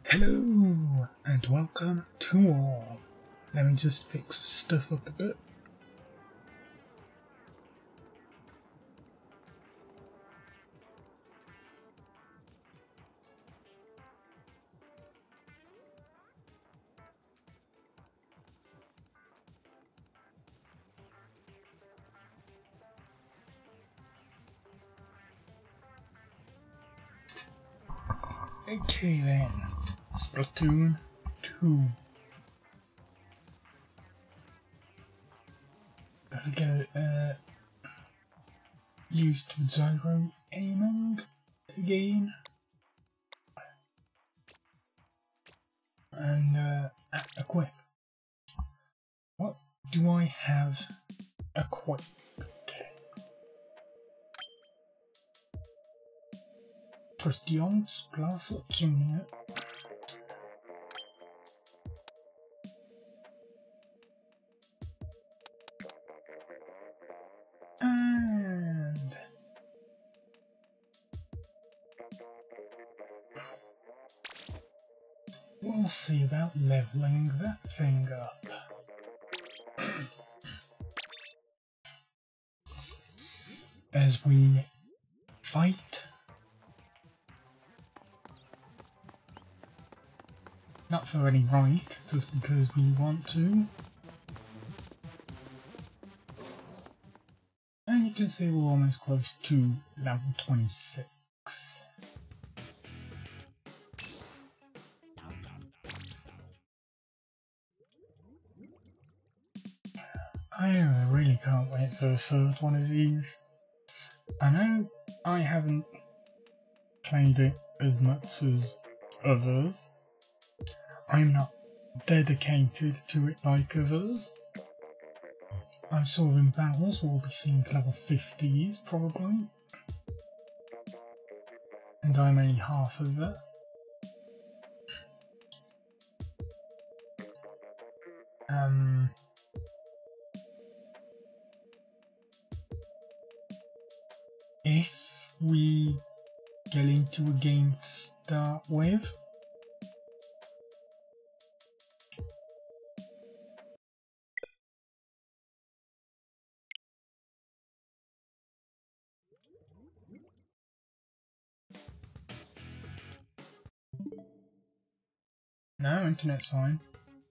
Hello and welcome to all. Let me just fix stuff up a bit. Okay then, Splatoon 2. I'm gonna use gyro aiming again, and equip. What do I have equipped? Trusty Splattershot Jr. And we'll see about leveling that thing up. As we fight. Not for any right, just because we want to. And you can see we're almost close to level 26. I really can't wait for the third one of these. I know I haven't played it as much as others. I'm not dedicated to it like others. I'm sure in battles we'll be seeing level 50s probably. And I'm only half of it. If we get into a game to start with, no, internet's fine.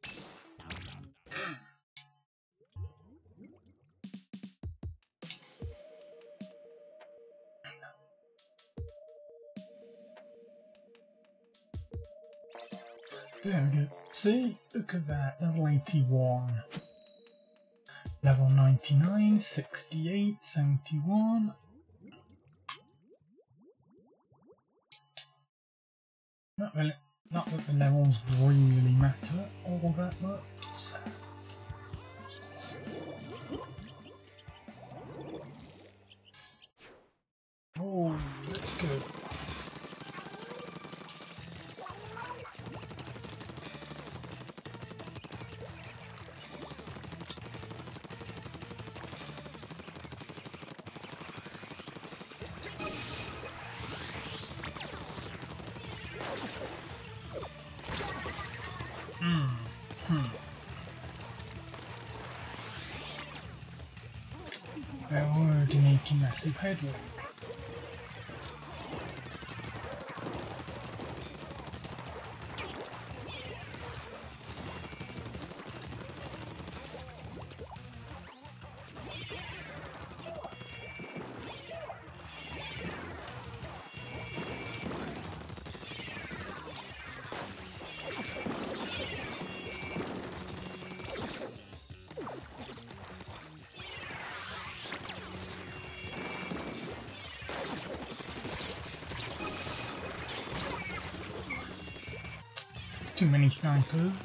There we go. See, look at that, level 81. Level 99, 68, 71. Not that the levels really matter all that much. Oh, let's go. We're already making massive headway. Too many snipers.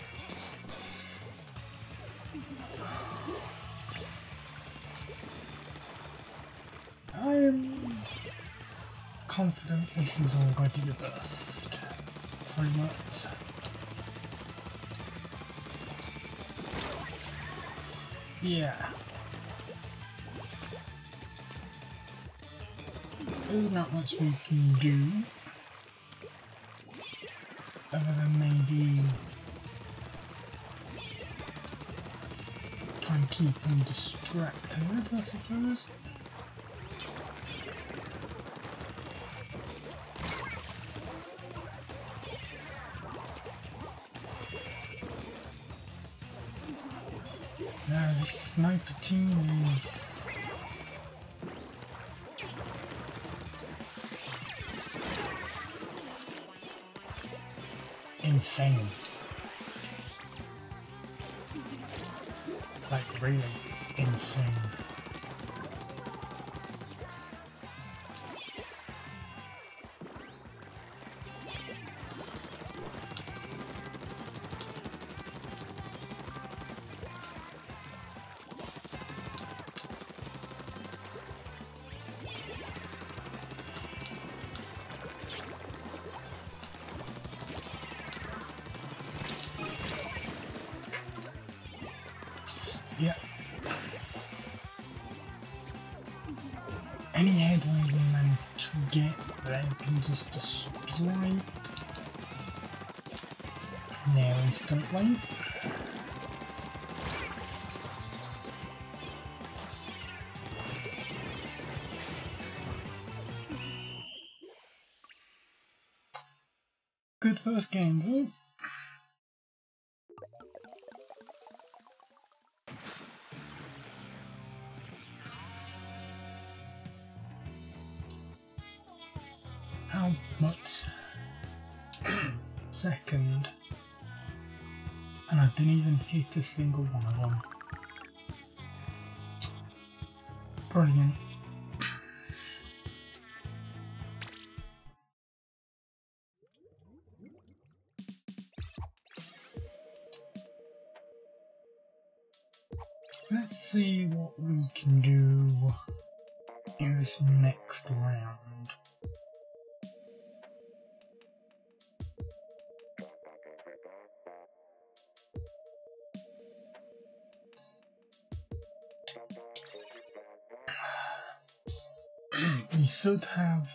I'm confident this is already a burst. Pretty much. Yeah. There's not much we can do. and keep him distracted, I suppose. Now this sniper team is insane. Like really insane. Yeah. Any headway we manage to get, they can just destroy now instantly. Good first game though. How much? Second. And I didn't even hit a single one of them. Brilliant. Let's see what we can do in this next round. We should have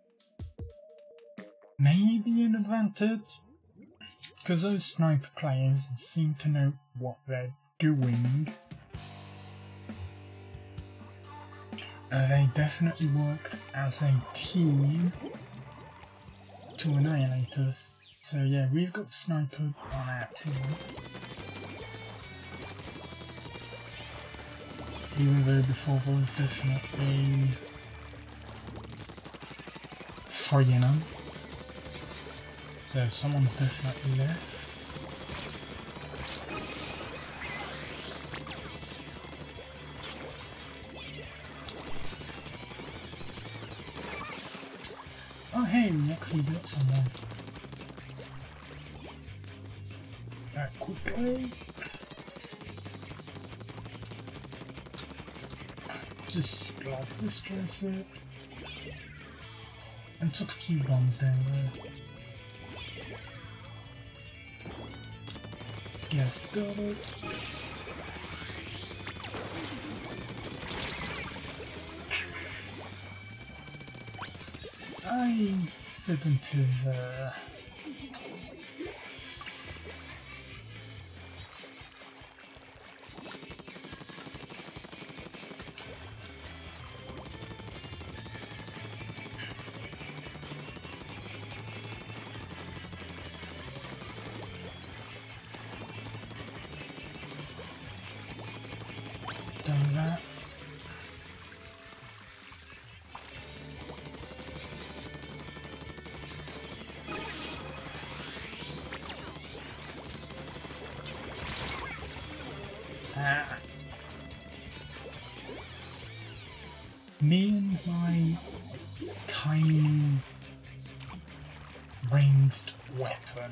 maybe an advantage, because those sniper players seem to know what they're doing. They definitely worked as a team to annihilate us. So yeah, we've got sniper on our team. Even though before there was definitely 3 in them. So someone's definitely left. Oh hey, we actually got someone. That quickly. Just glad this place it. And took a few bombs down there. To get us started. I shouldn't have done that. Me and my tiny ranged weapon.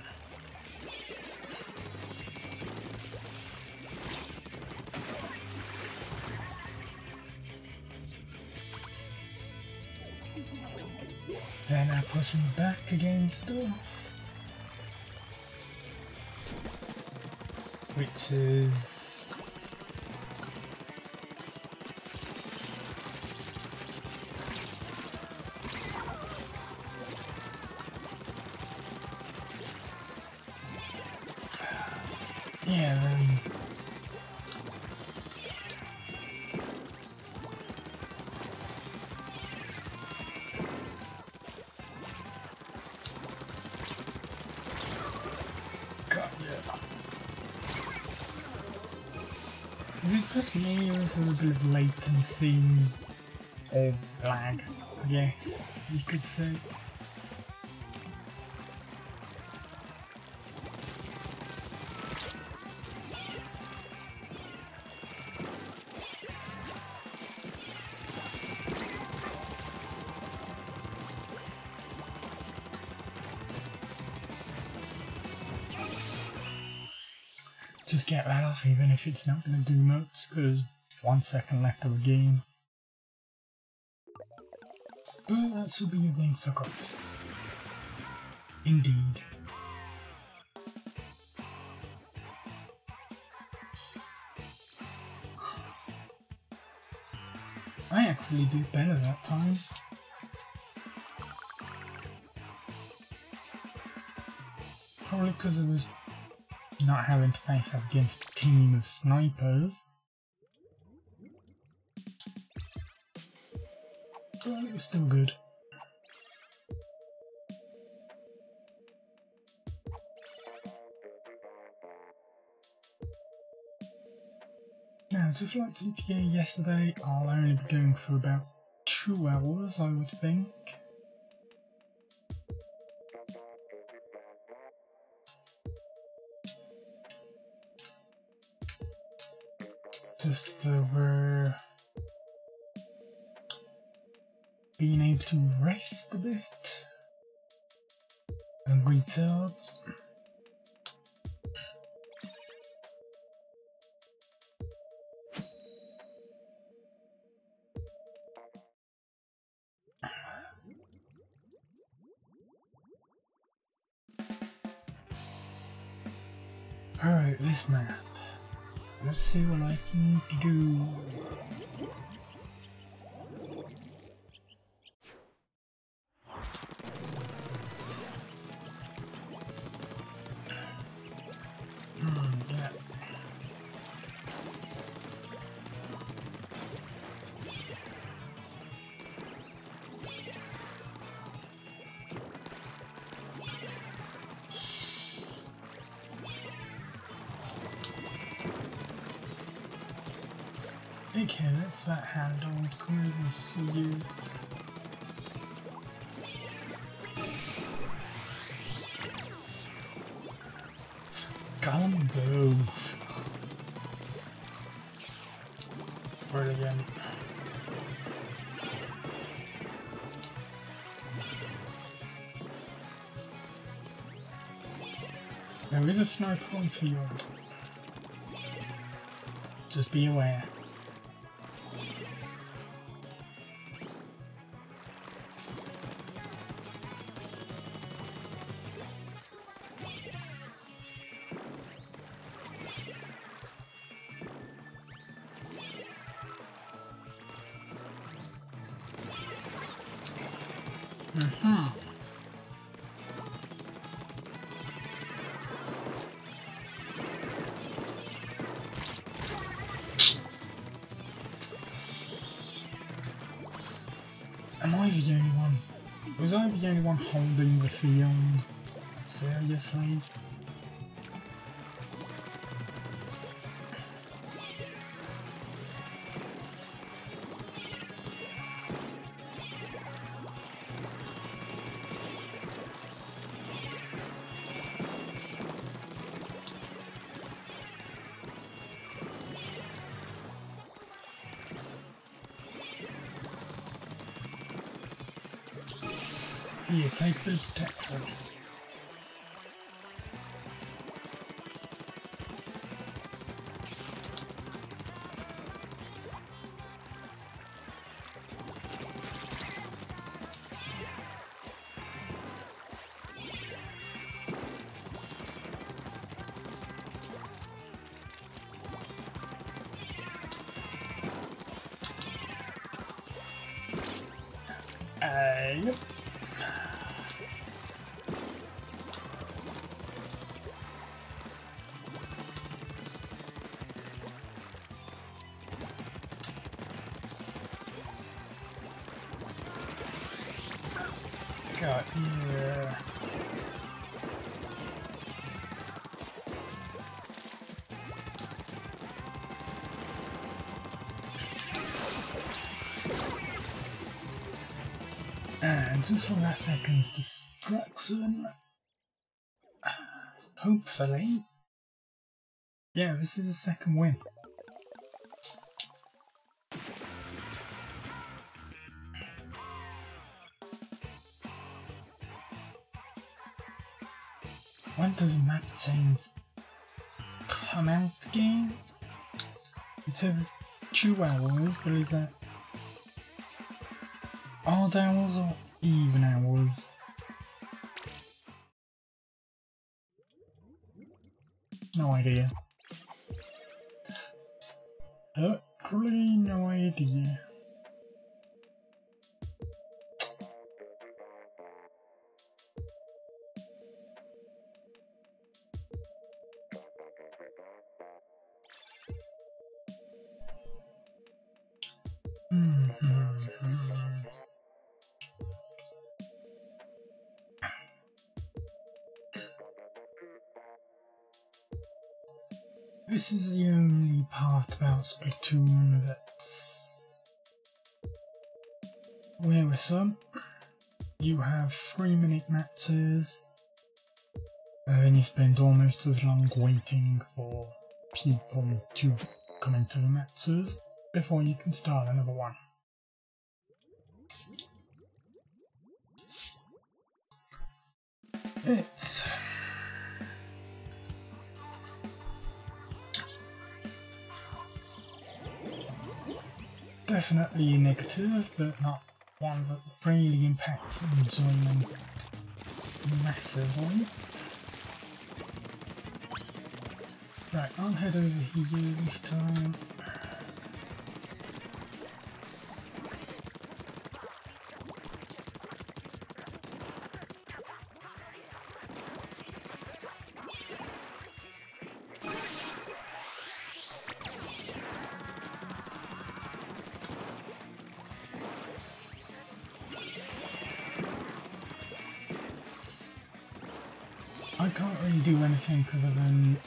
Then I push him back against us, which is yeah, very Is it just me or is there a bit of latency or lag, I guess you could say? Just get that off even if it's not going to do much, because 1 second left of the game. But that should be a win for us. Indeed. I actually did better that time. Probably because it was not having to face up against a team of snipers. But it was still good. Now, just like GTA yesterday, I'll only be going for about 2 hours, I would think. Just for being able to rest a bit and recharge. Alright, this map. Let's see what I can do. Yeah. Okay, that's that handled. Come over to you. Gumbo. Brilliant. There is a sniper on field. Just be aware. Am I the only one? Was I the only one holding the field? Seriously? Here, take the protector. Yep. Got here. And just for that second's distraction, hopefully, yeah, this is a second win. When does map change come out again? It's every 2 hours, but is that odd hours or even hours? No idea. Literally no idea. This is the only part about Splatoon that's wearisome. You have 3-minute matches, and you spend almost as long waiting for people to come into the matches before you can start another one. It's definitely negative, but not one that really impacts enjoyment massively. Right, I'll head over here this time. I can't really do anything other than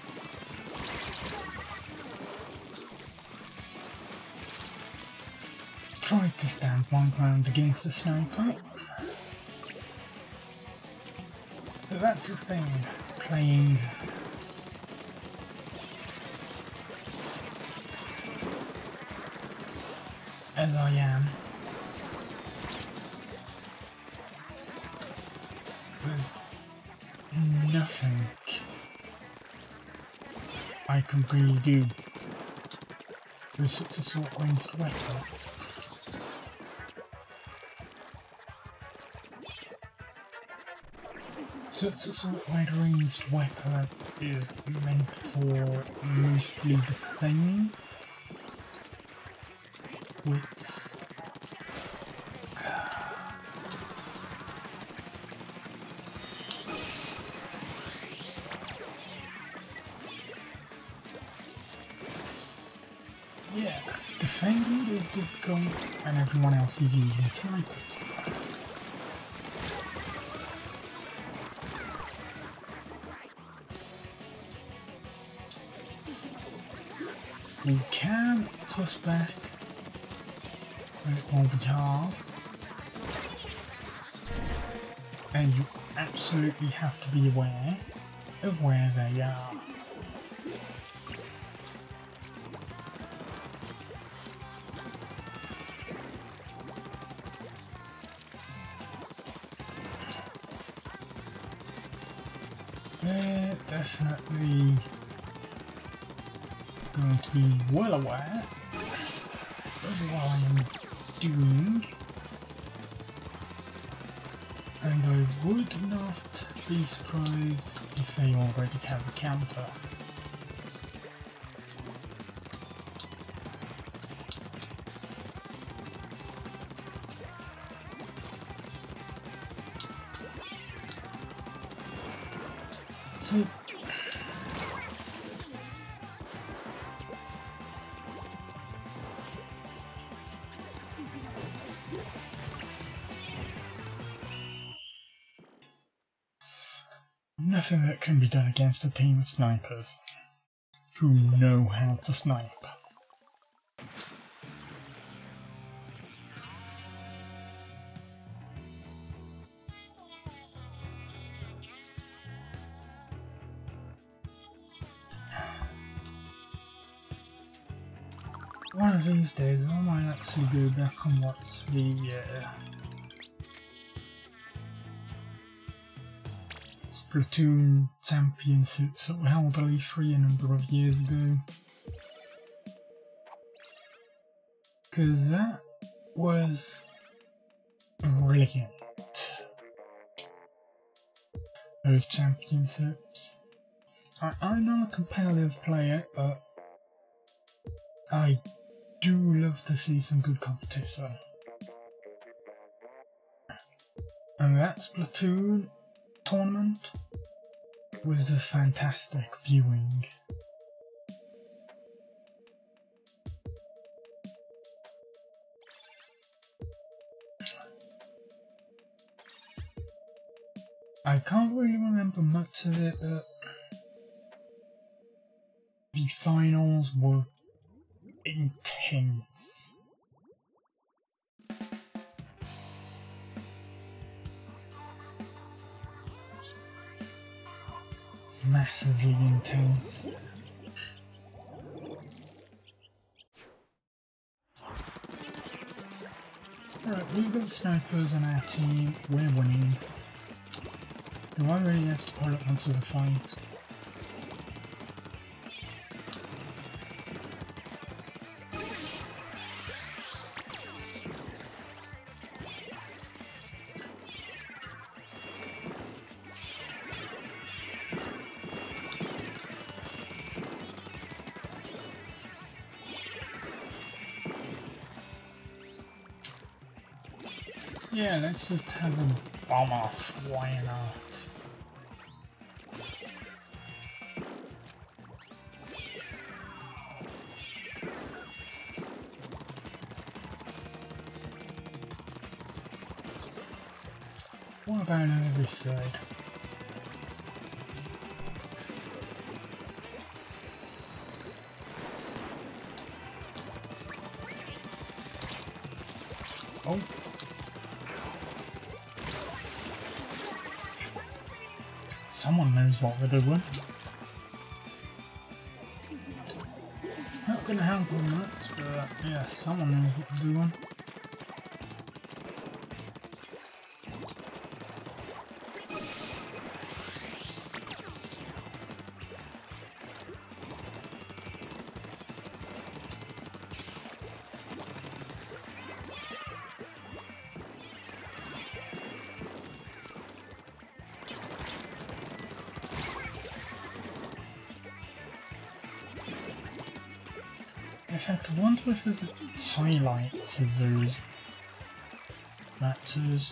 try to stand my ground against a sniper. But that's the thing, playing as I am. There's nothing I can really do with such a short-ranged weapon. Such a short-ranged weapon is meant for mostly defending, which yeah, defending is difficult and everyone else is using snipers. You can push back, but it will be hard. And you absolutely have to be aware of where they are. They're definitely going to be well aware of what I am doing, and I would not be surprised if they already have a counter. So nothing that can be done against a team of snipers who know how to snipe. one of these days I might actually go back and watch the Splatoon championships that were held at E3 a number of years ago. Because that was brilliant. Those championships. I'm not a competitive player, but I do love to see some good competition. And that Splatoon tournament was just fantastic viewing. I can't really remember much of it, but the finals were intense. Massively intense. Alright, we've got snipers on our team, we're winning. Do I really have to pull up onto the fight? Yeah, let's just have a bomb off, why not? What about on this side? Oh. Someone knows what we're doing. Not gonna help them much, but yeah, someone knows what we're doing. In fact, I wonder if there's highlights of those matches.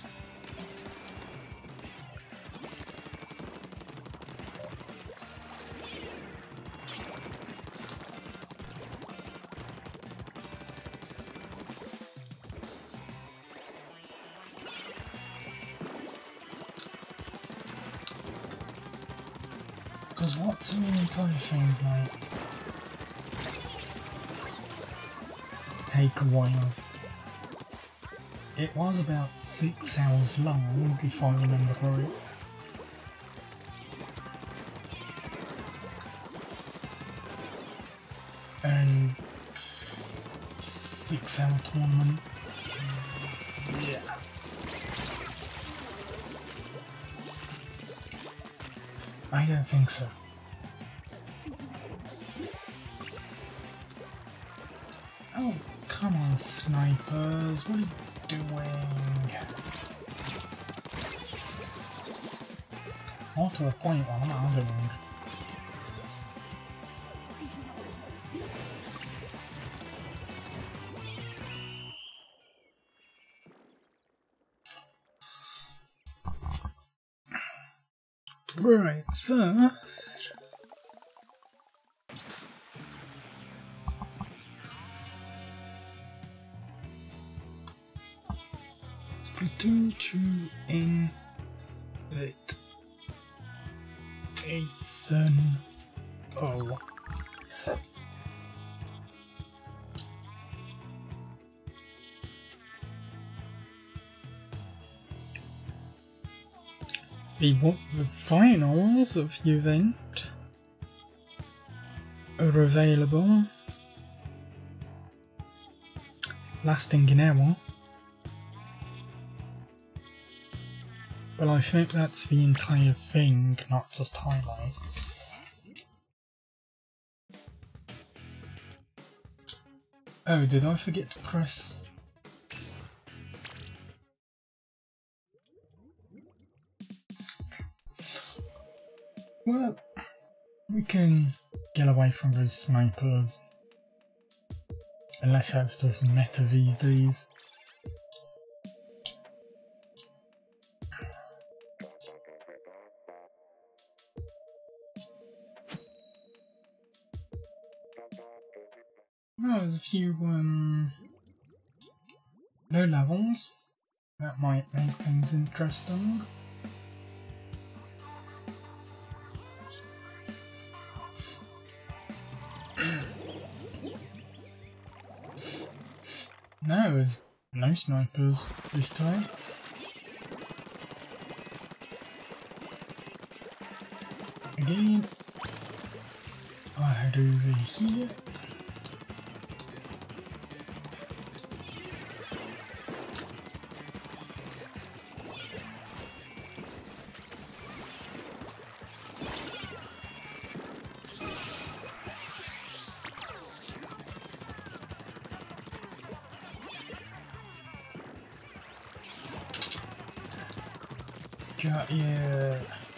Because what's the entire thing like? Take a while. It was about 6 hours long, if I remember right. And 6-hour tournament. Yeah. I don't think so. Oh, come on, snipers, what are you doing? More to the point, what am I doing? Right, first... Splatoon 2 in it. Jason. Oh. The finals of the event are available lasting an hour. But I think that's the entire thing, not just highlights. Oh, did I forget to press? Well, we can get away from those snipers. Unless that's just meta these days. Well, there's a few low levels that might make things interesting. No, there's no snipers this time. Again, I head over here. Got ya.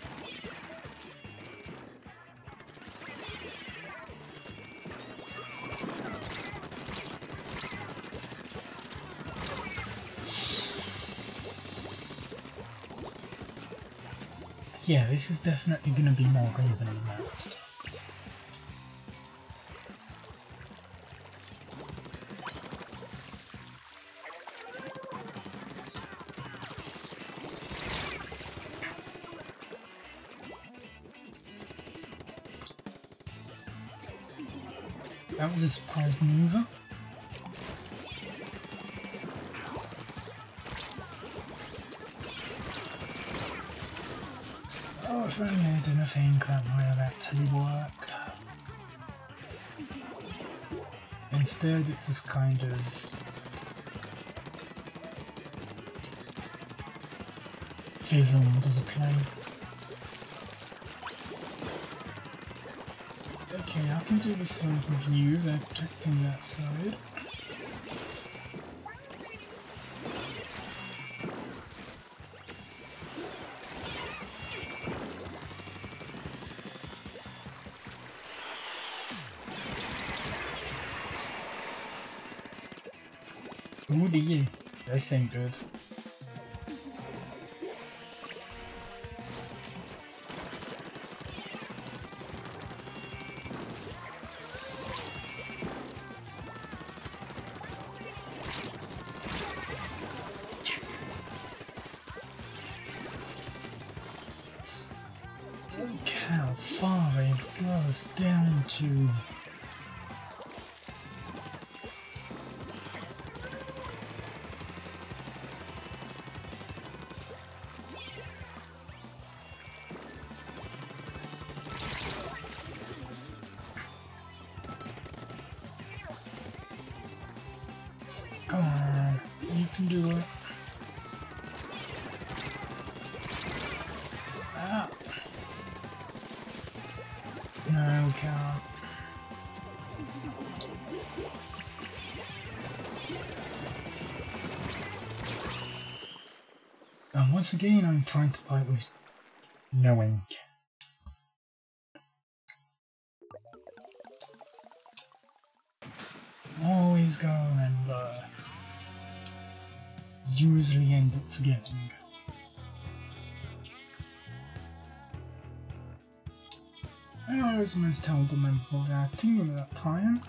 Yeah, this is definitely going to be more evenly matched. That was a surprise maneuver. Oh, if only I didn't think that might have actually worked. Instead, it just kind of fizzled as a play. Okay, I can do this side with you, they're protecting that side. Ooh dear, this ain't good. Look how far it goes down to. Come on, you can do it. Ah. No, can't. And once again, I'm trying to fight with no ink. Always go and usually end up forgetting. I was the most terrible member of our team at that time.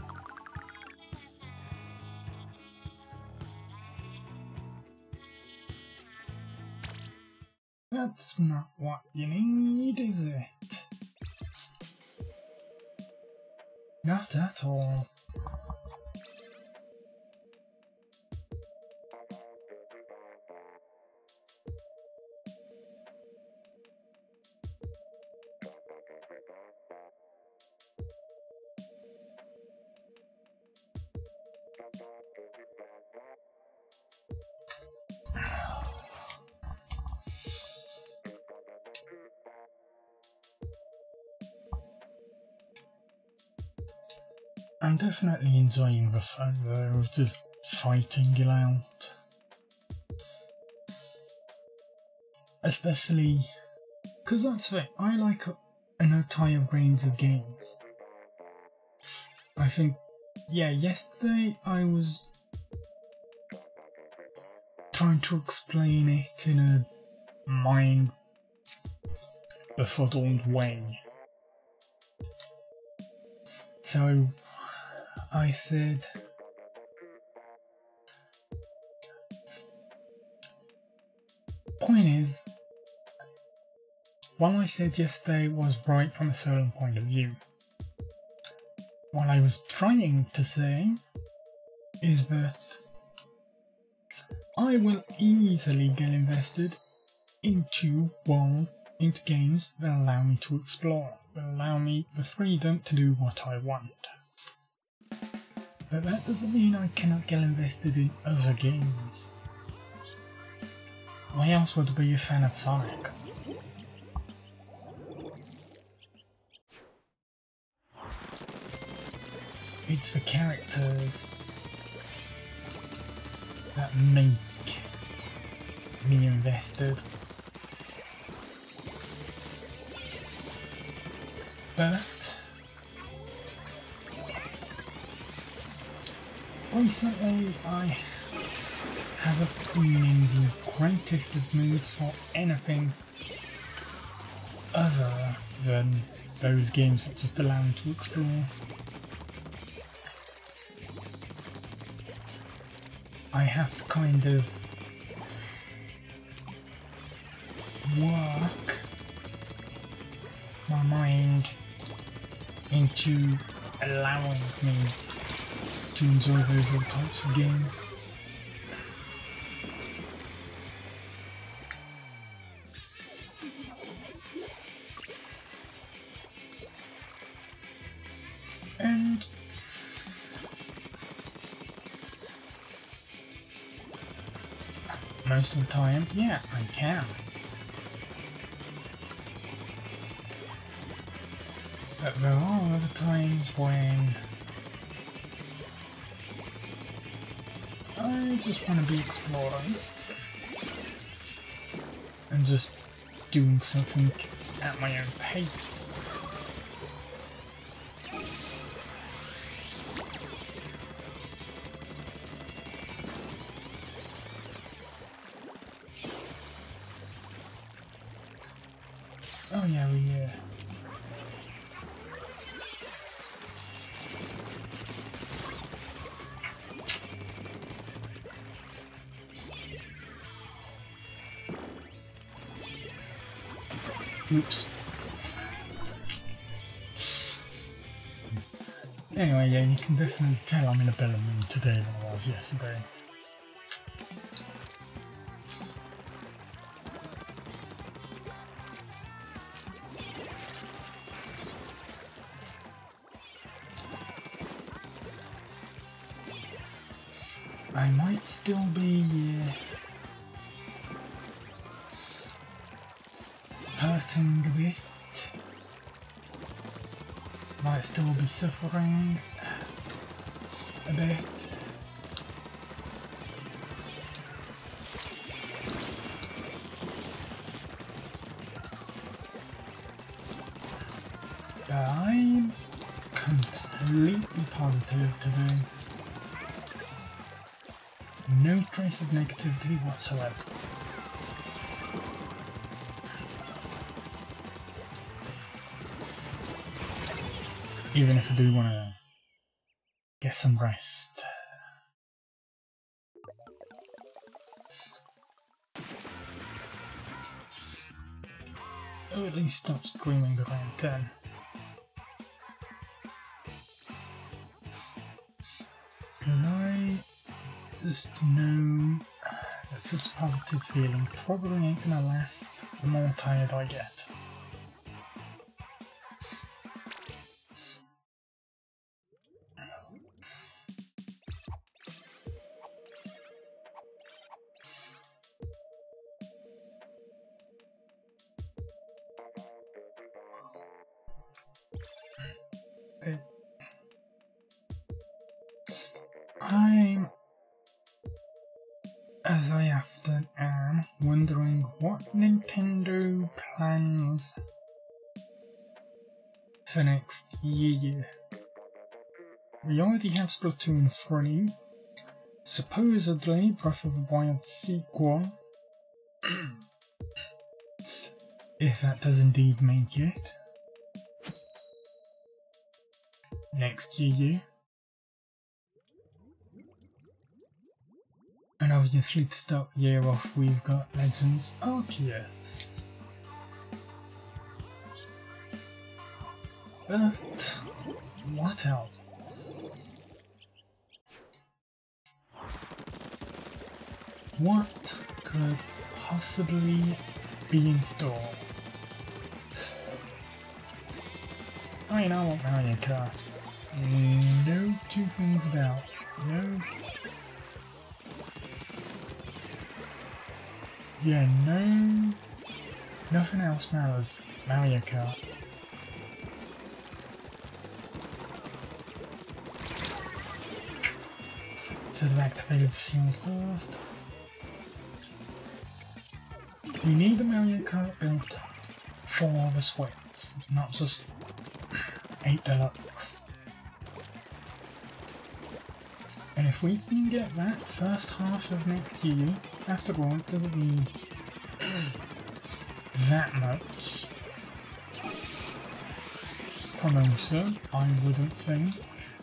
That's not what you need, is it? Not at all. I'm definitely enjoying the fun though of just fighting it out. Especially because that's it, I like an entire range of games. I think, yeah, yesterday I was trying to explain it in a mind befuddled way. So I said, point is, what I said yesterday was right from a certain point of view. What I was trying to say is that I will easily get invested into games that allow me to explore, that allow me the freedom to do what I want. But that doesn't mean I cannot get invested in other games. Why else would I be a fan of Sonic? It's the characters that make me invested. But recently I haven't been in the greatest of moods for anything other than those games that just allow me to explore. I have to kind of work my mind into allowing me to enjoy those other types of games. And most of the time, yeah, I can. But there are other times when I just want to be exploring and just doing something at my own pace. Oh yeah, oops. Anyway, yeah, you can definitely tell I'm in a better mood today than I was yesterday. I might still be hurting a bit, might still be suffering a bit. But I'm completely positive today. No trace of negativity whatsoever. Even if I do want to get some rest. Or at least stop streaming around 10. Because I just know that such a positive feeling probably ain't gonna last the more tired I get. I'm, as I often am, wondering what Nintendo plans for next year. We already have Splatoon 3, supposedly Breath of the Wild sequel, if that does indeed make it, next year. And obviously to start the year off we've got Legends Arceus. But what else? What could possibly be in store? I mean, I want Mario Kart. No two things about it. No. Yeah, no. Nothing else matters. Mario Kart. So they've activated the shield first. You need the Mario Kart built for the Switch, not just 8 Deluxe. And if we can get that first half of next year, after all, it doesn't need that much promotion, I wouldn't think.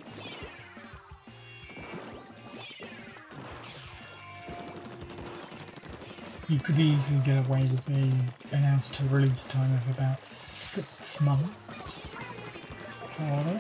You could easily get away with the announced release time of about 6 months for it.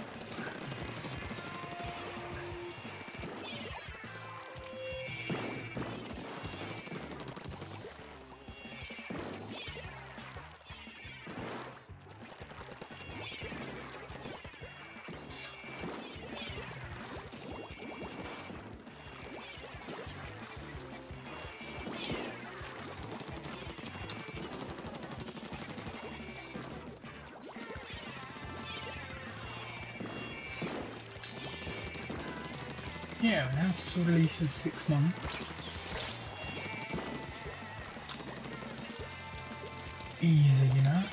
Yeah, announced to release in 6 months. Easy enough.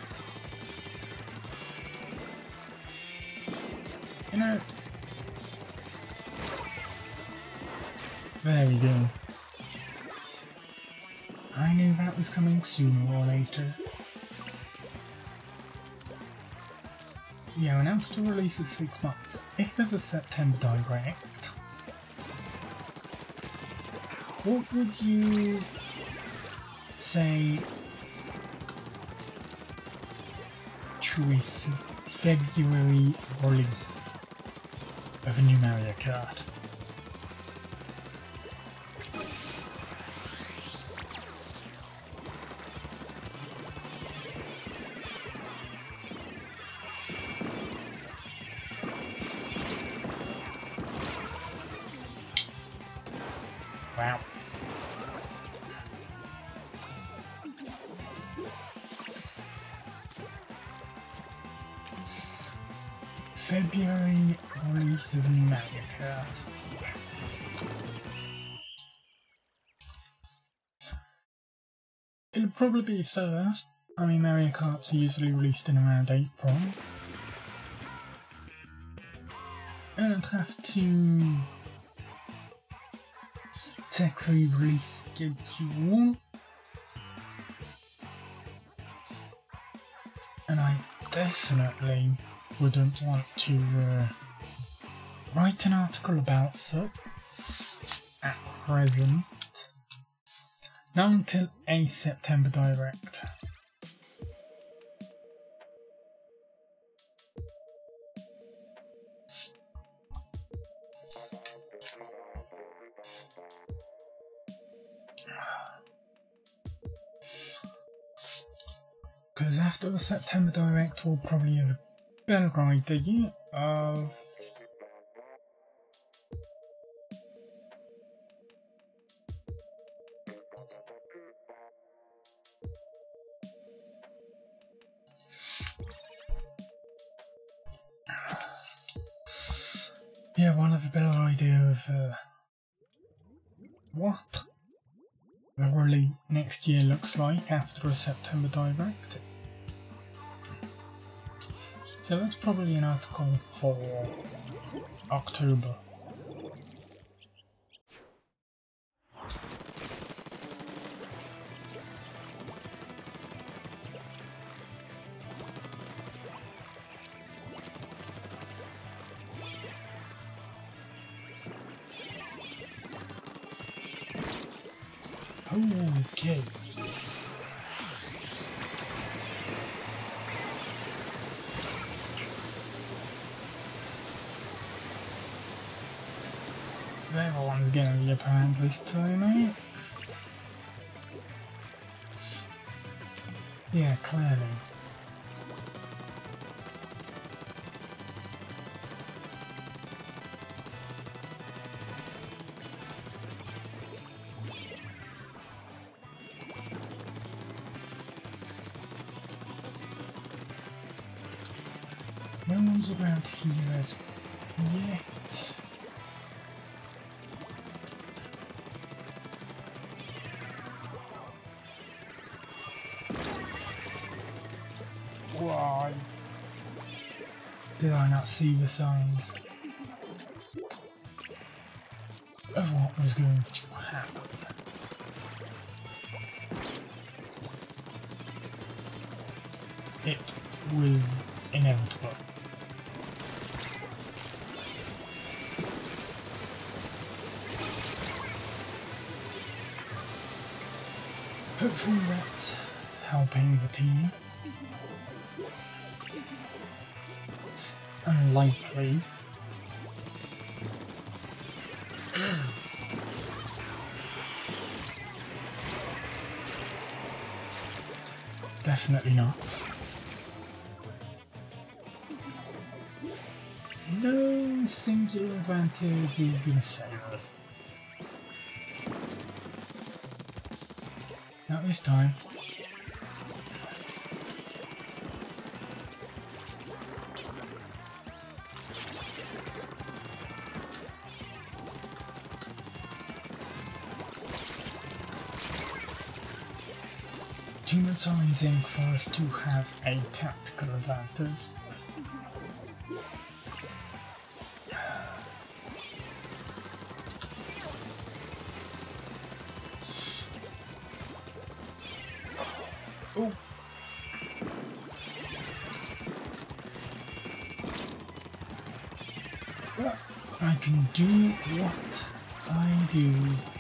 You know, there we go. I knew that was coming sooner or later. Yeah, announced to release in 6 months. If there's a September Direct, what would you say choice February release of a new Mario Kart? Wow. February release of new Mario Kart. It'll probably be first. I mean, Mario Karts are usually released in around April. And I'd have to check the release schedule. And I definitely wouldn't want to write an article about such at present. Not until a September Direct. Because after the September Direct we'll probably have a better idea of Yeah, we'll have a better idea of what the release next year looks like after a September Direct. So that's probably an article for October. Okay. Everyone's gonna be apparent this time, eh? Yeah, clearly. No one's around here as yet. Why did I not see the signs of what was going to happen? It was inevitable. Hopefully that's helping the team. Unlikely. Definitely not. No singular advantage is gonna save us. Not this time. Too much Science Inc. for us to have a tactical advantage. Oh. Well, I can do what I do.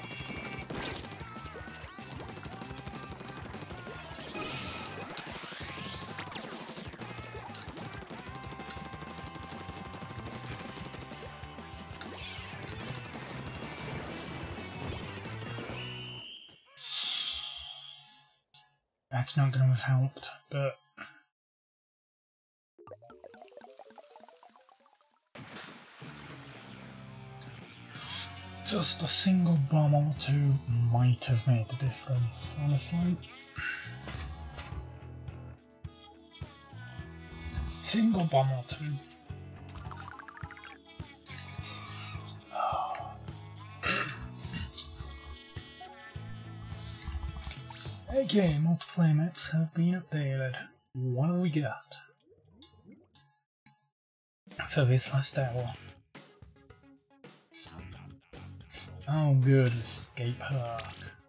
That's not going to have helped, but just a single bomb or two might have made a difference, honestly. Single bomb or two. Okay, multiplayer maps have been updated. What have we got for this last hour? Oh good, escape park.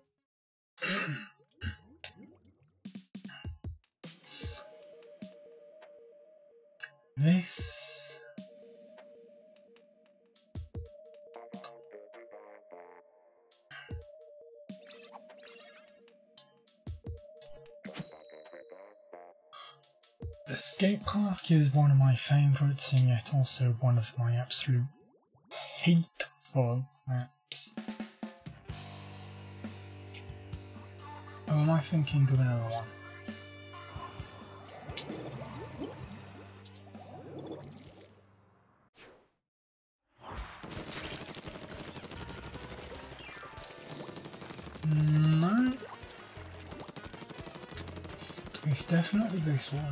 This... Escape Park is one of my favourites and yet also one of my absolute hateful maps. Or am I thinking of another one? No. It's definitely this one.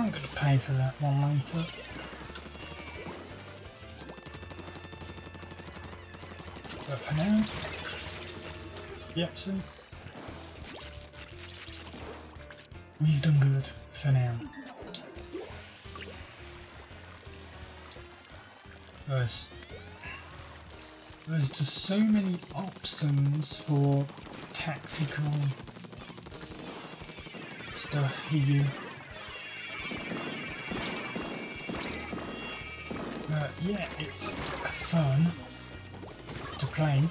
I'm gonna pay for that one later. But for now, yep, see? We've done good for now. There's just so many options for tactical stuff here. But yeah, it's fun to play.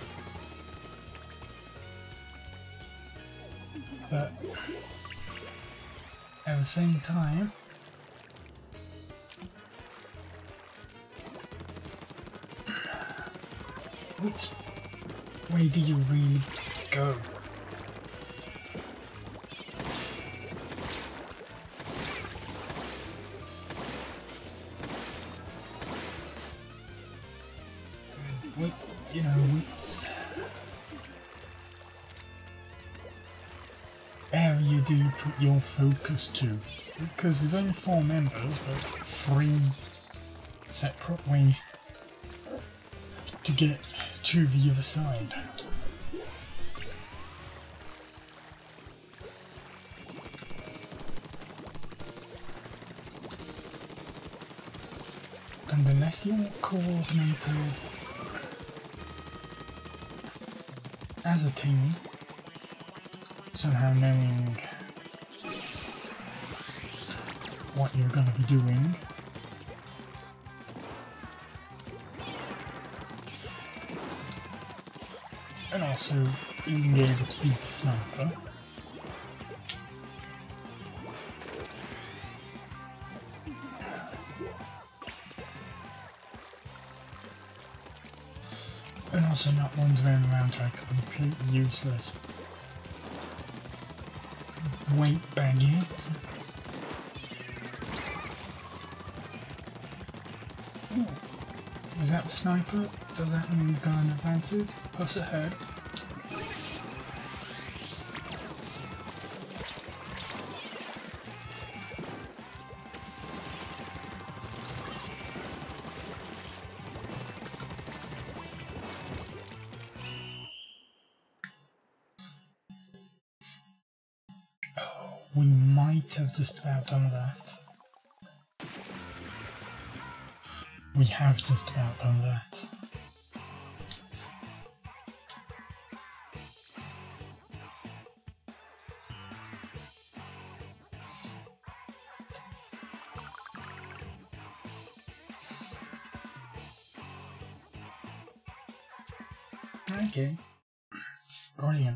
But at the same time, which way do you really go? You know, which area do you put your focus to? Because there's only 4 members, but 3 separate ways to get to the other side. And unless you're coordinated as a team, somehow knowing what you're going to be doing, and also being able to beat the sniper, and also not wandering around like a completely useless weight baggage. Is that the sniper? Does that mean we've got an advantage? Push ahead. Oh, we might have just about done that. We have just about done that. Okay. Brilliant.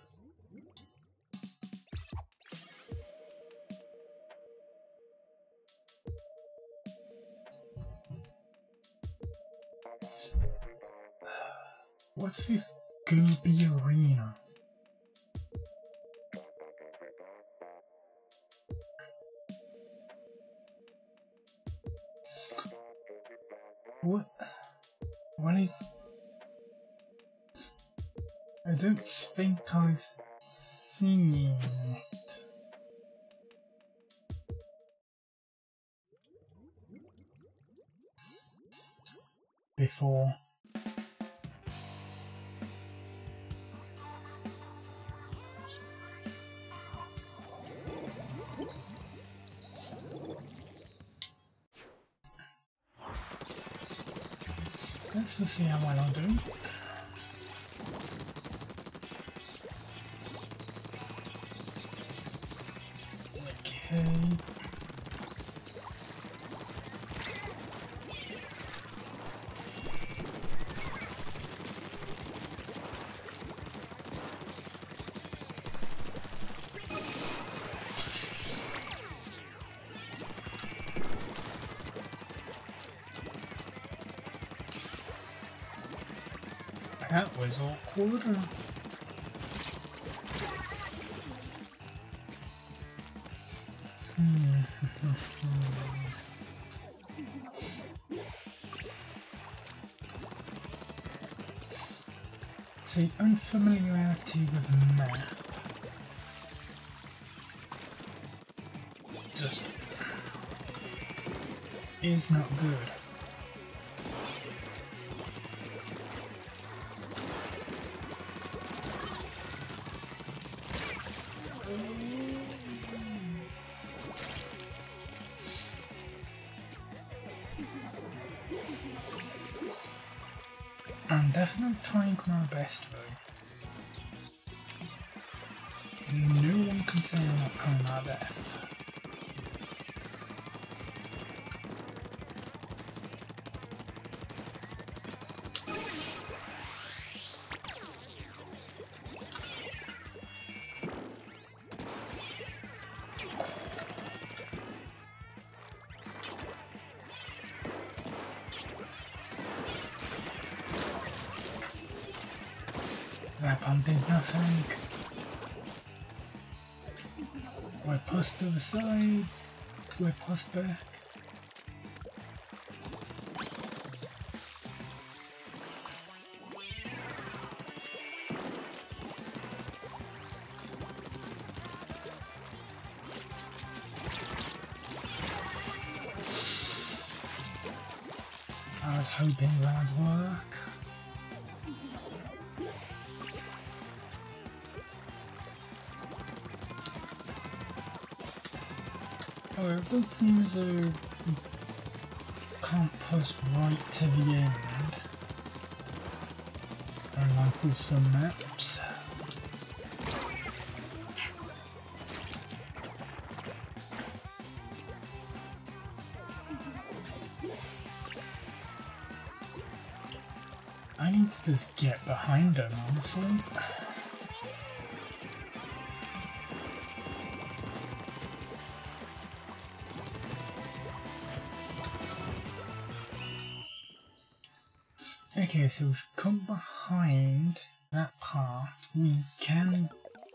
What's this Gooby Arena? What is... I don't think I've seen it before. Let's just see how well I do. Okay. That was awkward. See, unfamiliarity with the map just is not good. I'm definitely trying my best though. No one can say I'm not trying my best. That pump did nothing. We're pushed to the side. We're pushed back. I was hoping that would work. Oh, it does seem as though you can't push right to the end, unlike with some maps. I need to just get behind him, honestly. Okay, so we've come behind that path. We can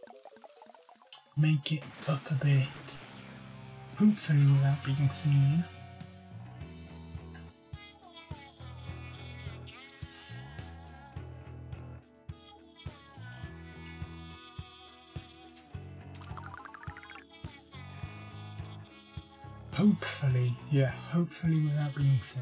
make it up a bit, hopefully without being seen. Hopefully, yeah, hopefully without being seen.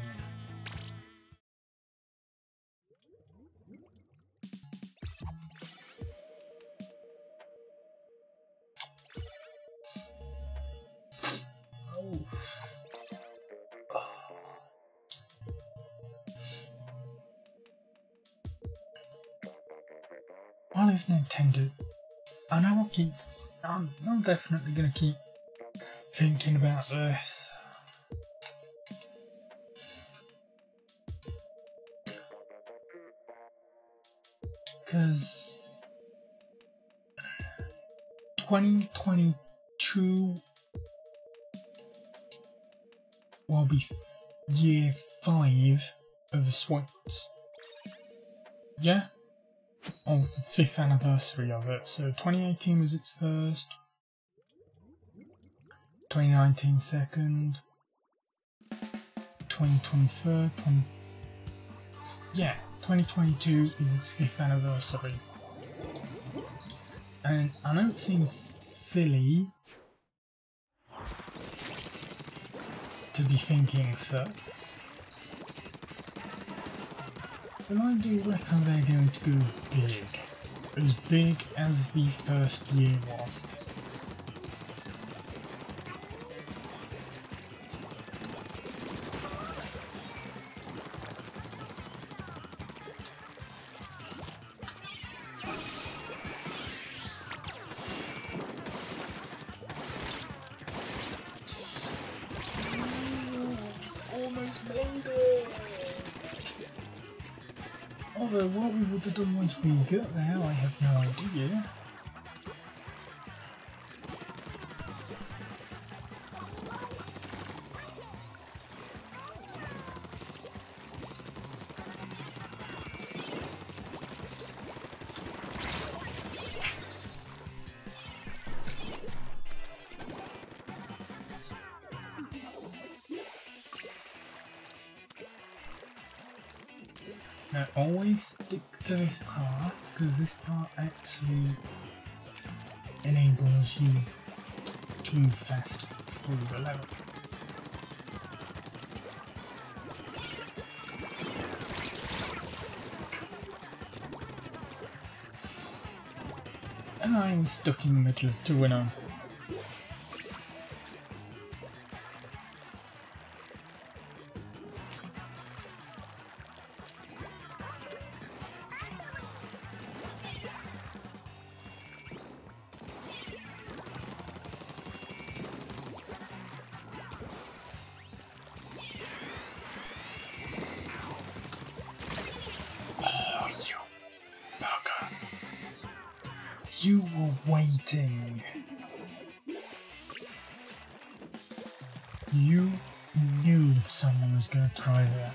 Well, it's Nintendo, and I'm definitely gonna keep thinking about this. Because 2022 will be year 5 of the Swats. Yeah? Of the 5th anniversary of it. So 2018 was its first, 2019 second, 2020 third, 2022 is its 5th anniversary. And I know it seems silly to be thinking such, but I do reckon they're going to go big as the first year was. Almost made it! Although what we would have done once we got there, I have no idea. Now always stick to this part, because this part actually enables you to move fast through the level. And I was stuck in the middle of 2-0. You were waiting. You knew someone was going to try that.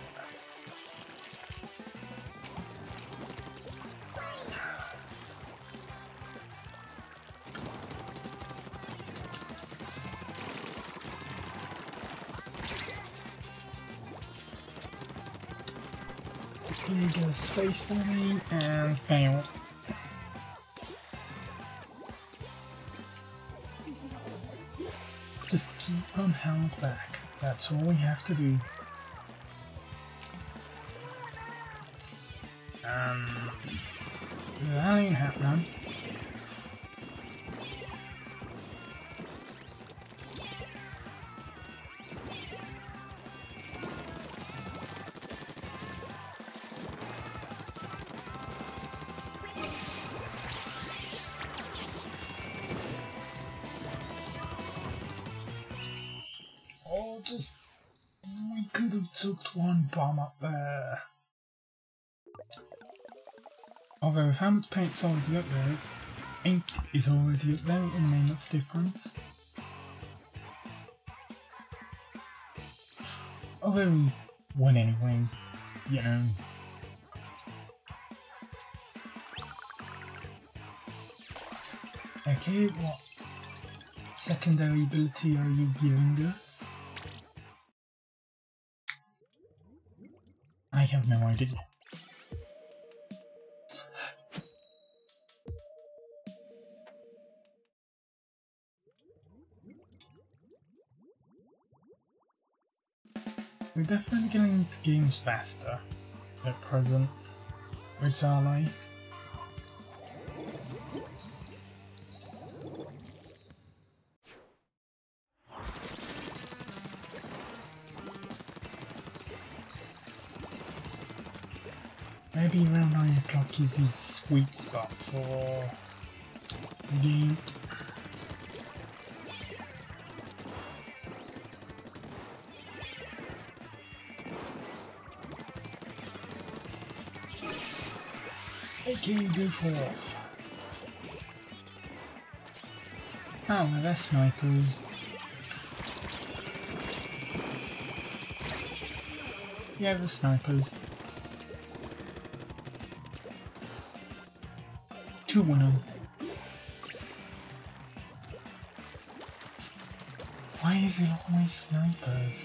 Quickly get a space for me and failed. Just keep on held back. That's all we have to do. That ain't happening. Oh, we could have took one bomb up there. Although if how much paint's already up there, ink is already up there, it made much difference. Although we won anyway, you know. Okay, what secondary ability are you giving us? I have no idea. We're definitely getting into games faster at present, which I like. Maybe around 9 o'clock is the sweet spot for the game. Okay, go forth. Oh, they're snipers. Yeah, they're snipers. 2-1. Why is it always snipers?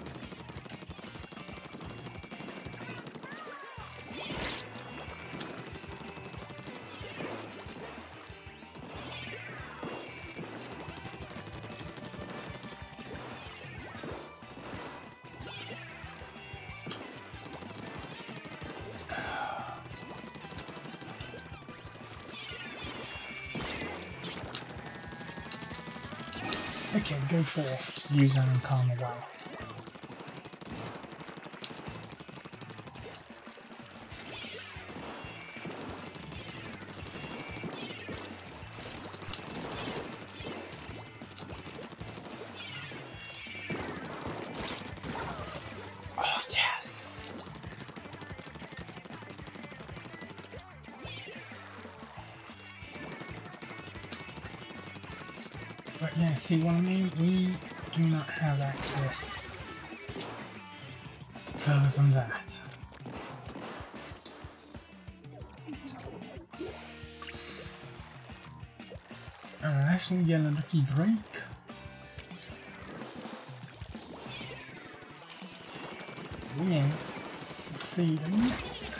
Okay, go forth. Use that and calm away. Oh, yes! But yeah, see what I mean? We do not have access further than that. Unless we get a lucky break. We ain't succeeding.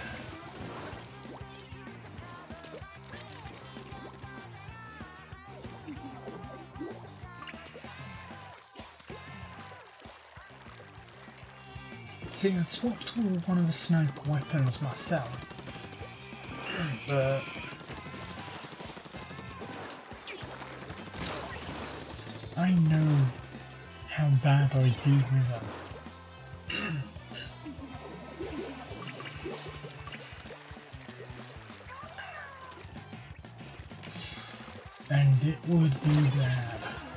See, I swapped with one of the sniper weapons myself, but I know how bad I do with them. And it would be bad.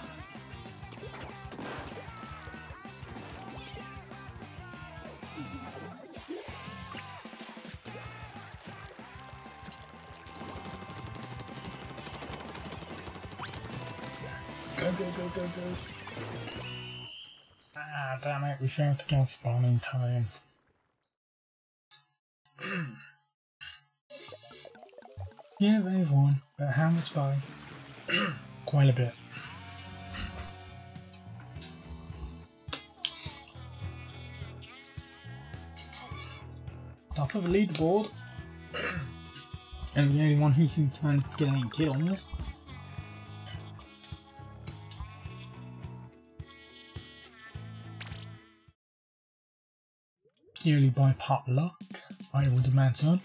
Go, go, go, go, go. Ah, damn it, we failed to get spawn in time. Yeah, they've won, but how much by? Quite a bit. Top of the leaderboard, and the only one who seems to manage to get any kills. Purely by pot luck, I would imagine.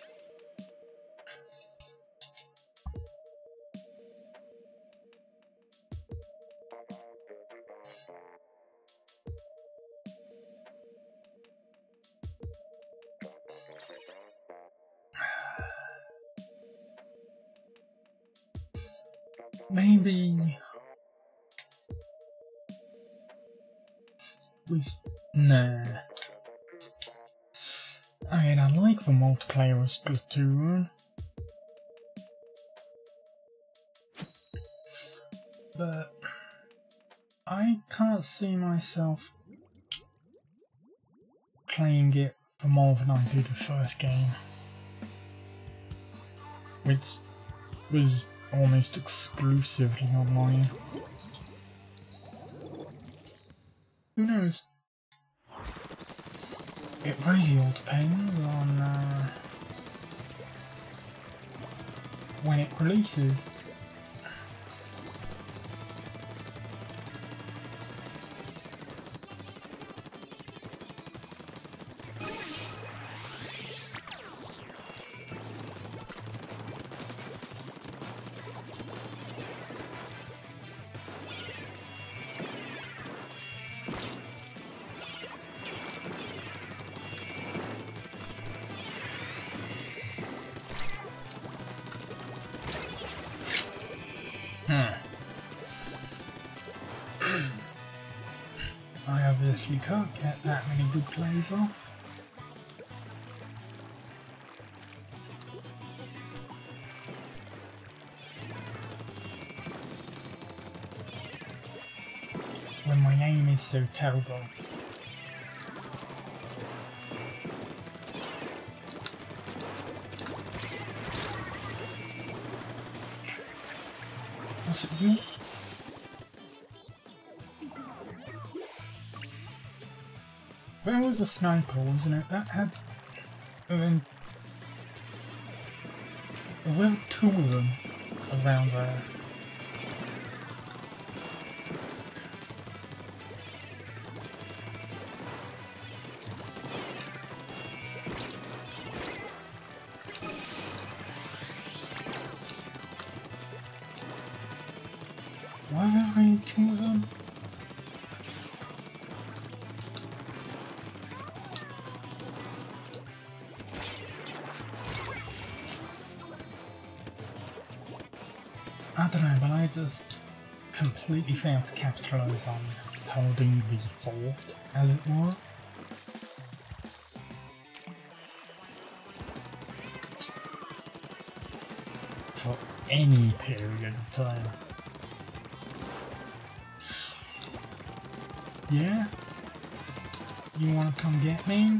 Maybe nah. I mean, I like the multiplayer of Splatoon, but I can't see myself playing it for more than I did the first game, which was almost exclusively online. Who knows? It really all depends on when it releases. I obviously can't get that many good plays off. When my aim is so terrible. Was it you? Where was the sniper, wasn't it? That had... there were two of them around there. Why there only two of them? I don't know, but I just completely failed to capitalise on holding the fort, as it were. For any period of time. Yeah? You wanna come get me?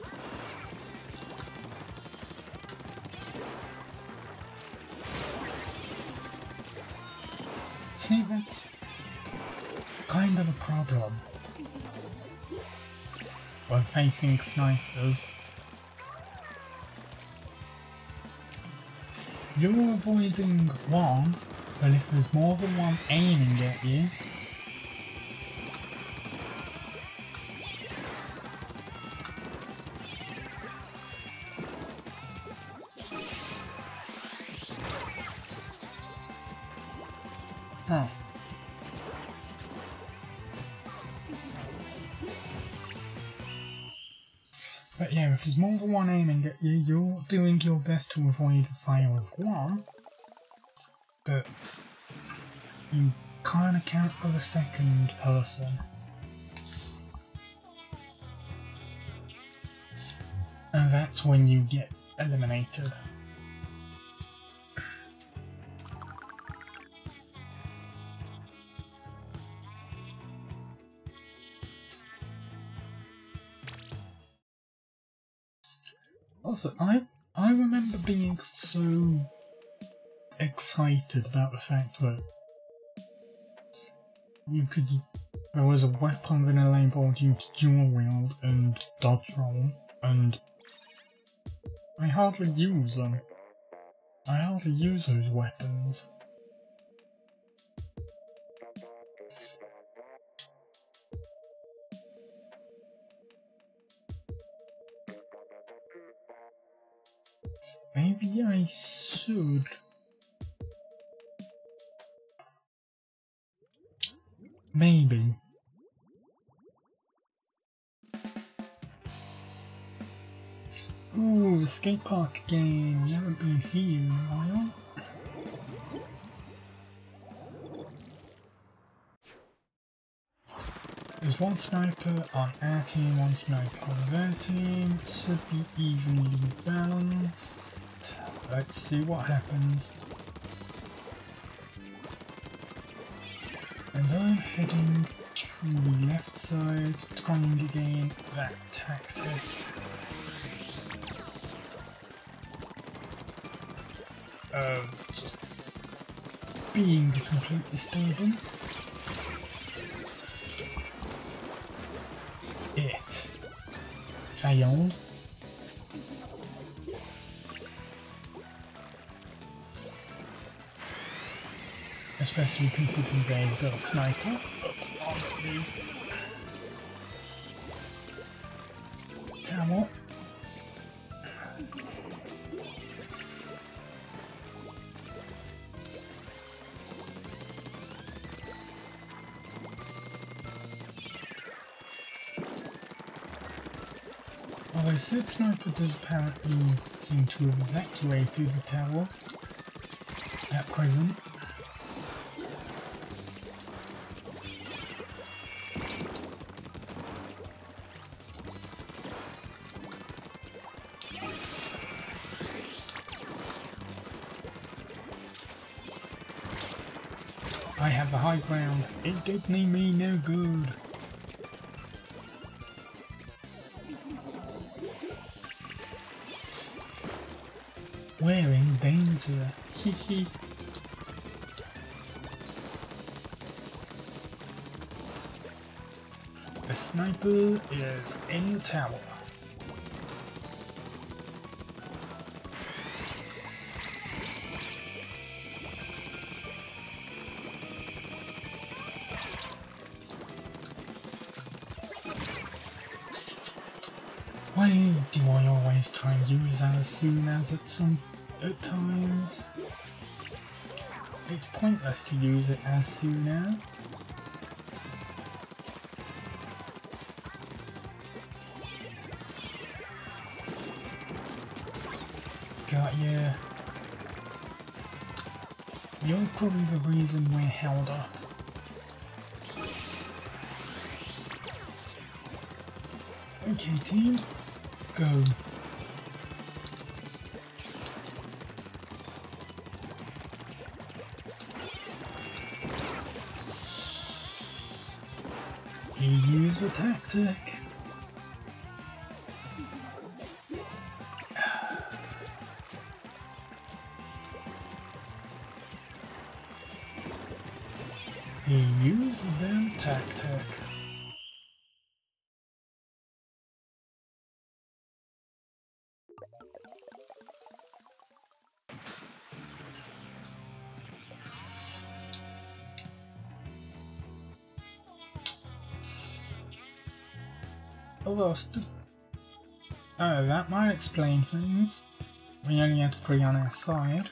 See, that's kind of a problem when facing snipers. You're avoiding one, but if there's more than one aiming at you, huh. yeah, if there's more than one aiming at you, you're doing your best to avoid a fire with one, but you kind of count for the second person. And that's when you get eliminated. Also, I remember being so excited about the fact that there was a weapon that enabled you to dual wield and dodge roll, and I hardly use them. I hardly use those weapons. Maybe I should. Maybe. Ooh, the skate park game. You haven't been here in a while. There's one sniper on our team, one sniper on their team. It should be evenly balanced. Let's see what happens. And I'm heading to the left side, trying again that tactic. Just being the complete disturbance. It failed. Especially considering they've got a sniper up on the tower. Although said sniper does apparently seem to have evacuated the tower at present. I have the high ground. It did me no good. We're in danger. Hehe. The sniper is in the tower. Why do I always try and use that as soon as at times? It's pointless to use it as soon as. Got ya. You're probably the reason we're held up. Okay team, go. He used the tactic. He used the damn tactic. Although, that might explain things. We only had 3 on our side.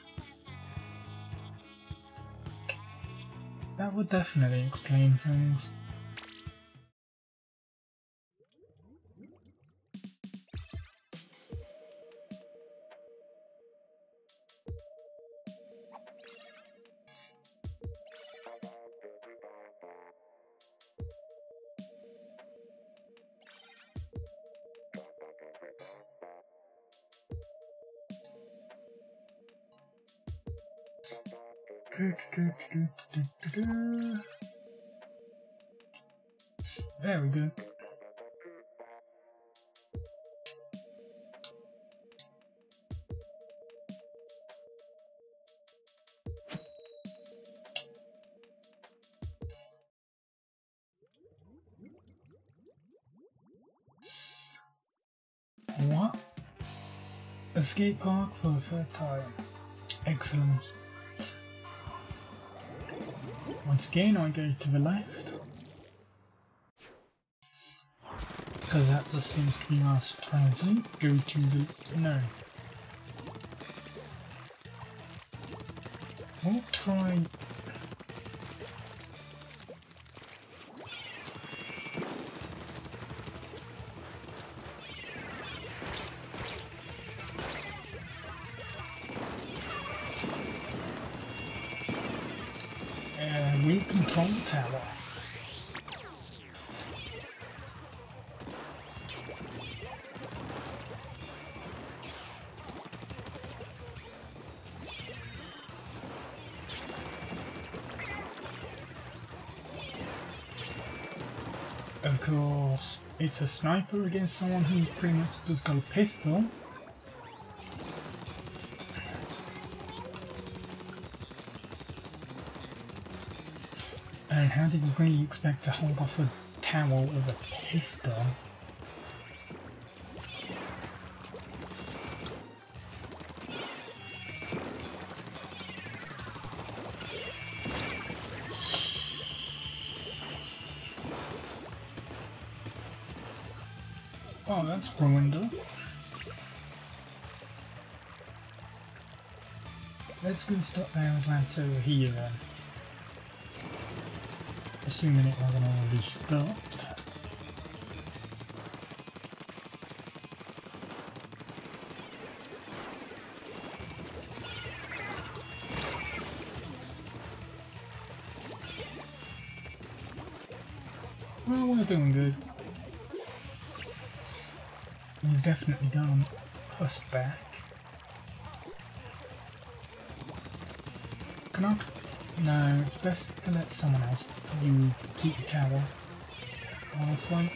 That would definitely explain things. There we go. What? A skate park for the third time. Excellent. Once again I go to the left. Because that just seems to be us trying to go to the... no. We'll try... we control the tower. Of course, it's a sniper against someone who's pretty much just got a pistol. And how did you really expect to hold off a tower with a pistol? Oh, that's ruined her. Let's go stop there and glance over here then. Assuming it wasn't already stopped. Well, we're doing good. We've definitely gone pushed back. Can I? No, it's best to let someone else you keep the tower, honestly.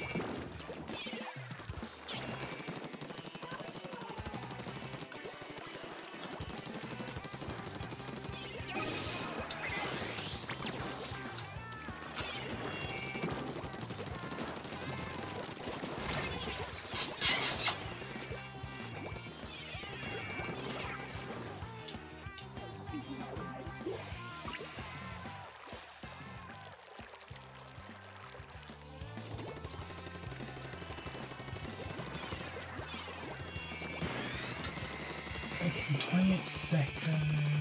In 28 seconds.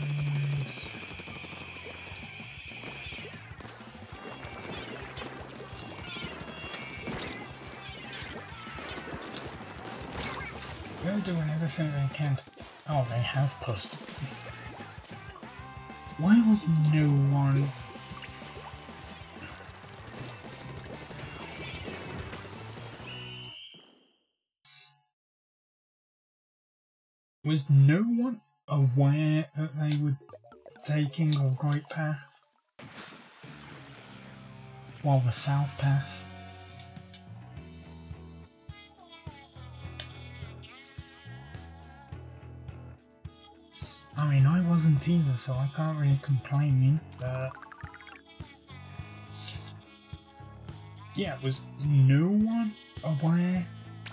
They're doing everything they can to... oh, they have pushed. Why was no one... was no one aware that they were taking the right path? While the south path? I mean, I wasn't either, so I can't really complain, but... yeah, was no one aware?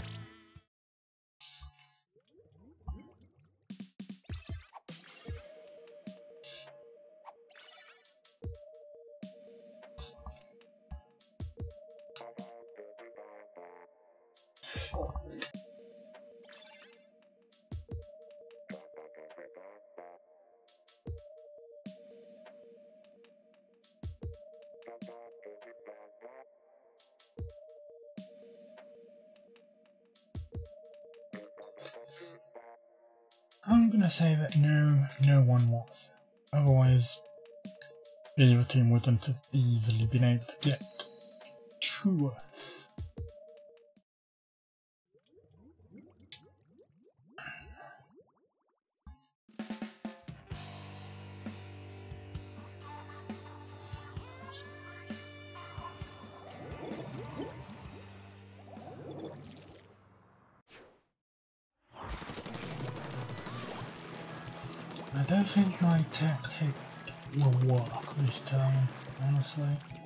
I'm gonna say that no one was. Otherwise, the other team wouldn't have easily been able to get to us. I don't think my tactic will work this time, honestly.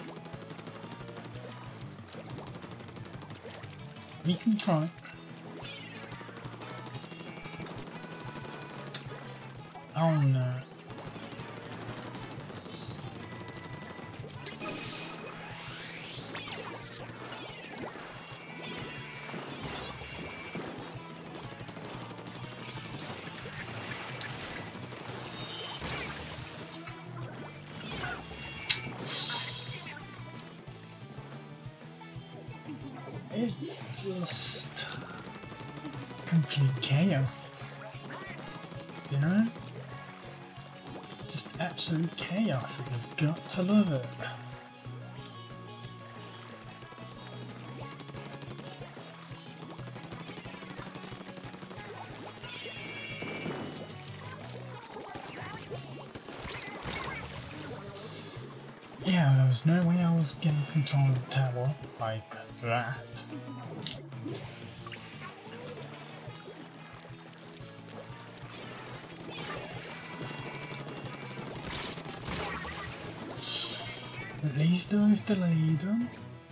We can try. Oh no. It's just complete chaos, you know? Just absolute chaos, and you've got to love it. Yeah, there was no way I was getting control of the tower like that. At least I've delayed them.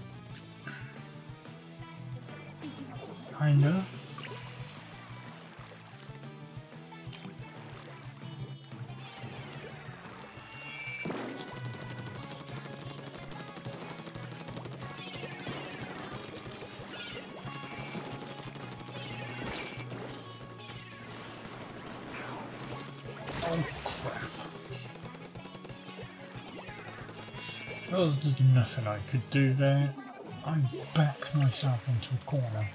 Kinda. Oh crap. There was just nothing I could do there. I backed myself into a corner.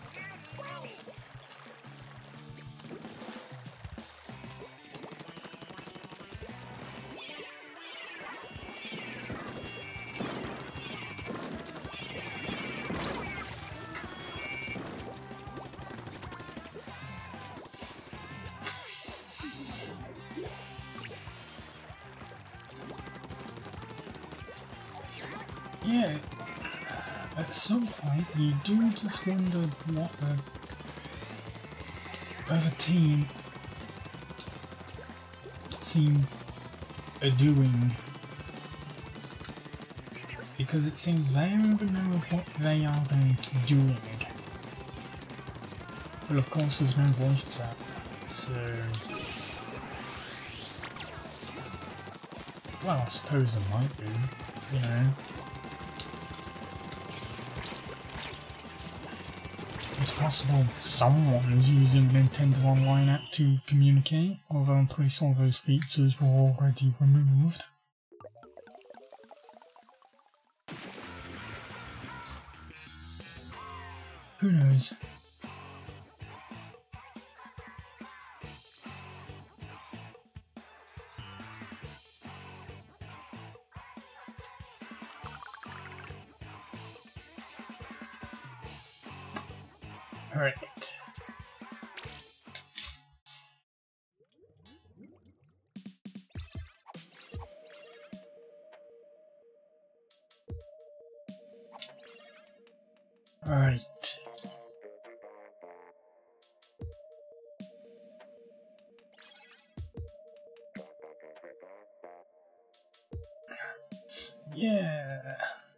Yeah, at some point you do just wonder what the other team seem are doing, because it seems they don't know what they are going to be doing. Well, of course there's no voice chat, so... Well, I suppose there might be, you know. It's possible someone's using Nintendo Online app to communicate, although I'm pretty sure those features were already removed. Who knows? Alright. Alright. Yeah.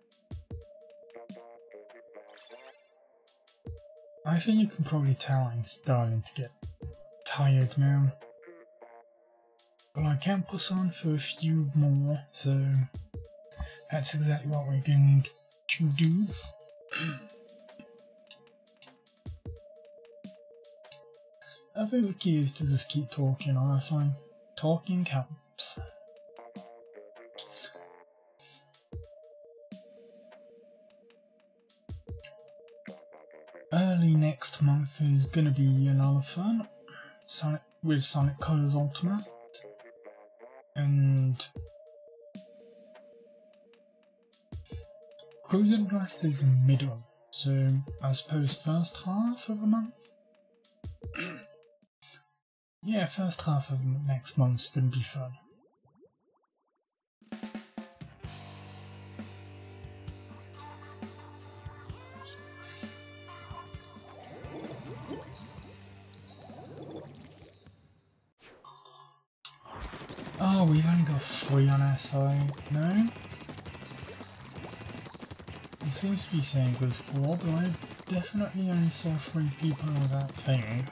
I think you can probably tell I'm starting to get tired now. But I can push on for a few more, so that's exactly what we're going to do. I think the key is to just keep talking, honestly. Talking helps. Early next month is going to be a lot of fun with Sonic Colors Ultimate, and Cruiser Blast is middle, so I suppose first half of the month? Yeah, first half of next month's going to be fun. Oh, we've only got 3 on our side. No? It seems to be saying there's 4, but I definitely only saw 3 people on that thing.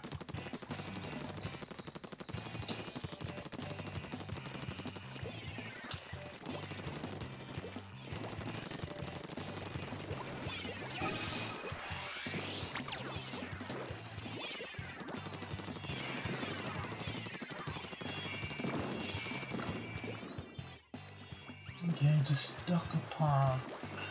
Okay, just stuck apart.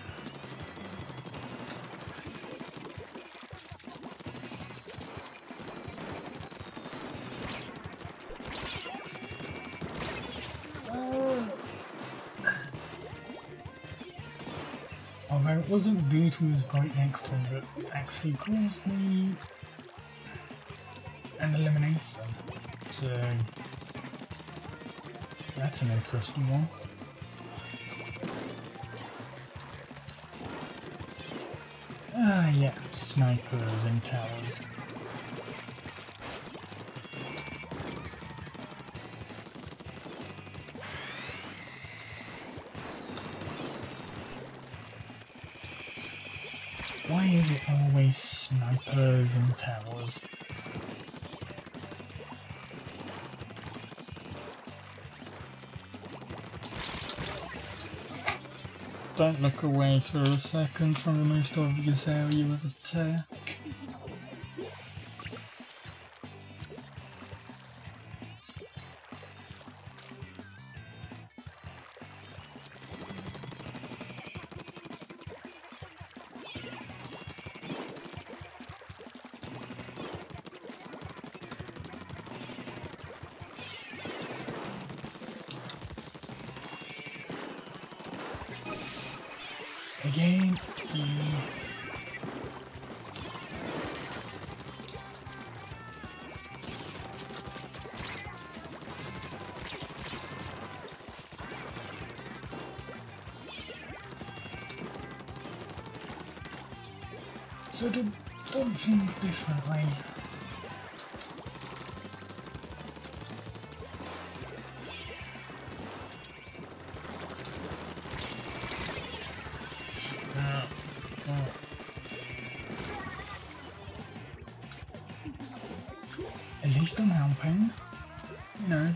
Although it wasn't due to his right next to him, but it actually caused me an elimination. So that's an interesting one. Ah, yeah, snipers and towers. Why is it always snipers and towers? Don't look away for a second from the most obvious area of attack. Again, so to do things differently. At least I'm helping, you know.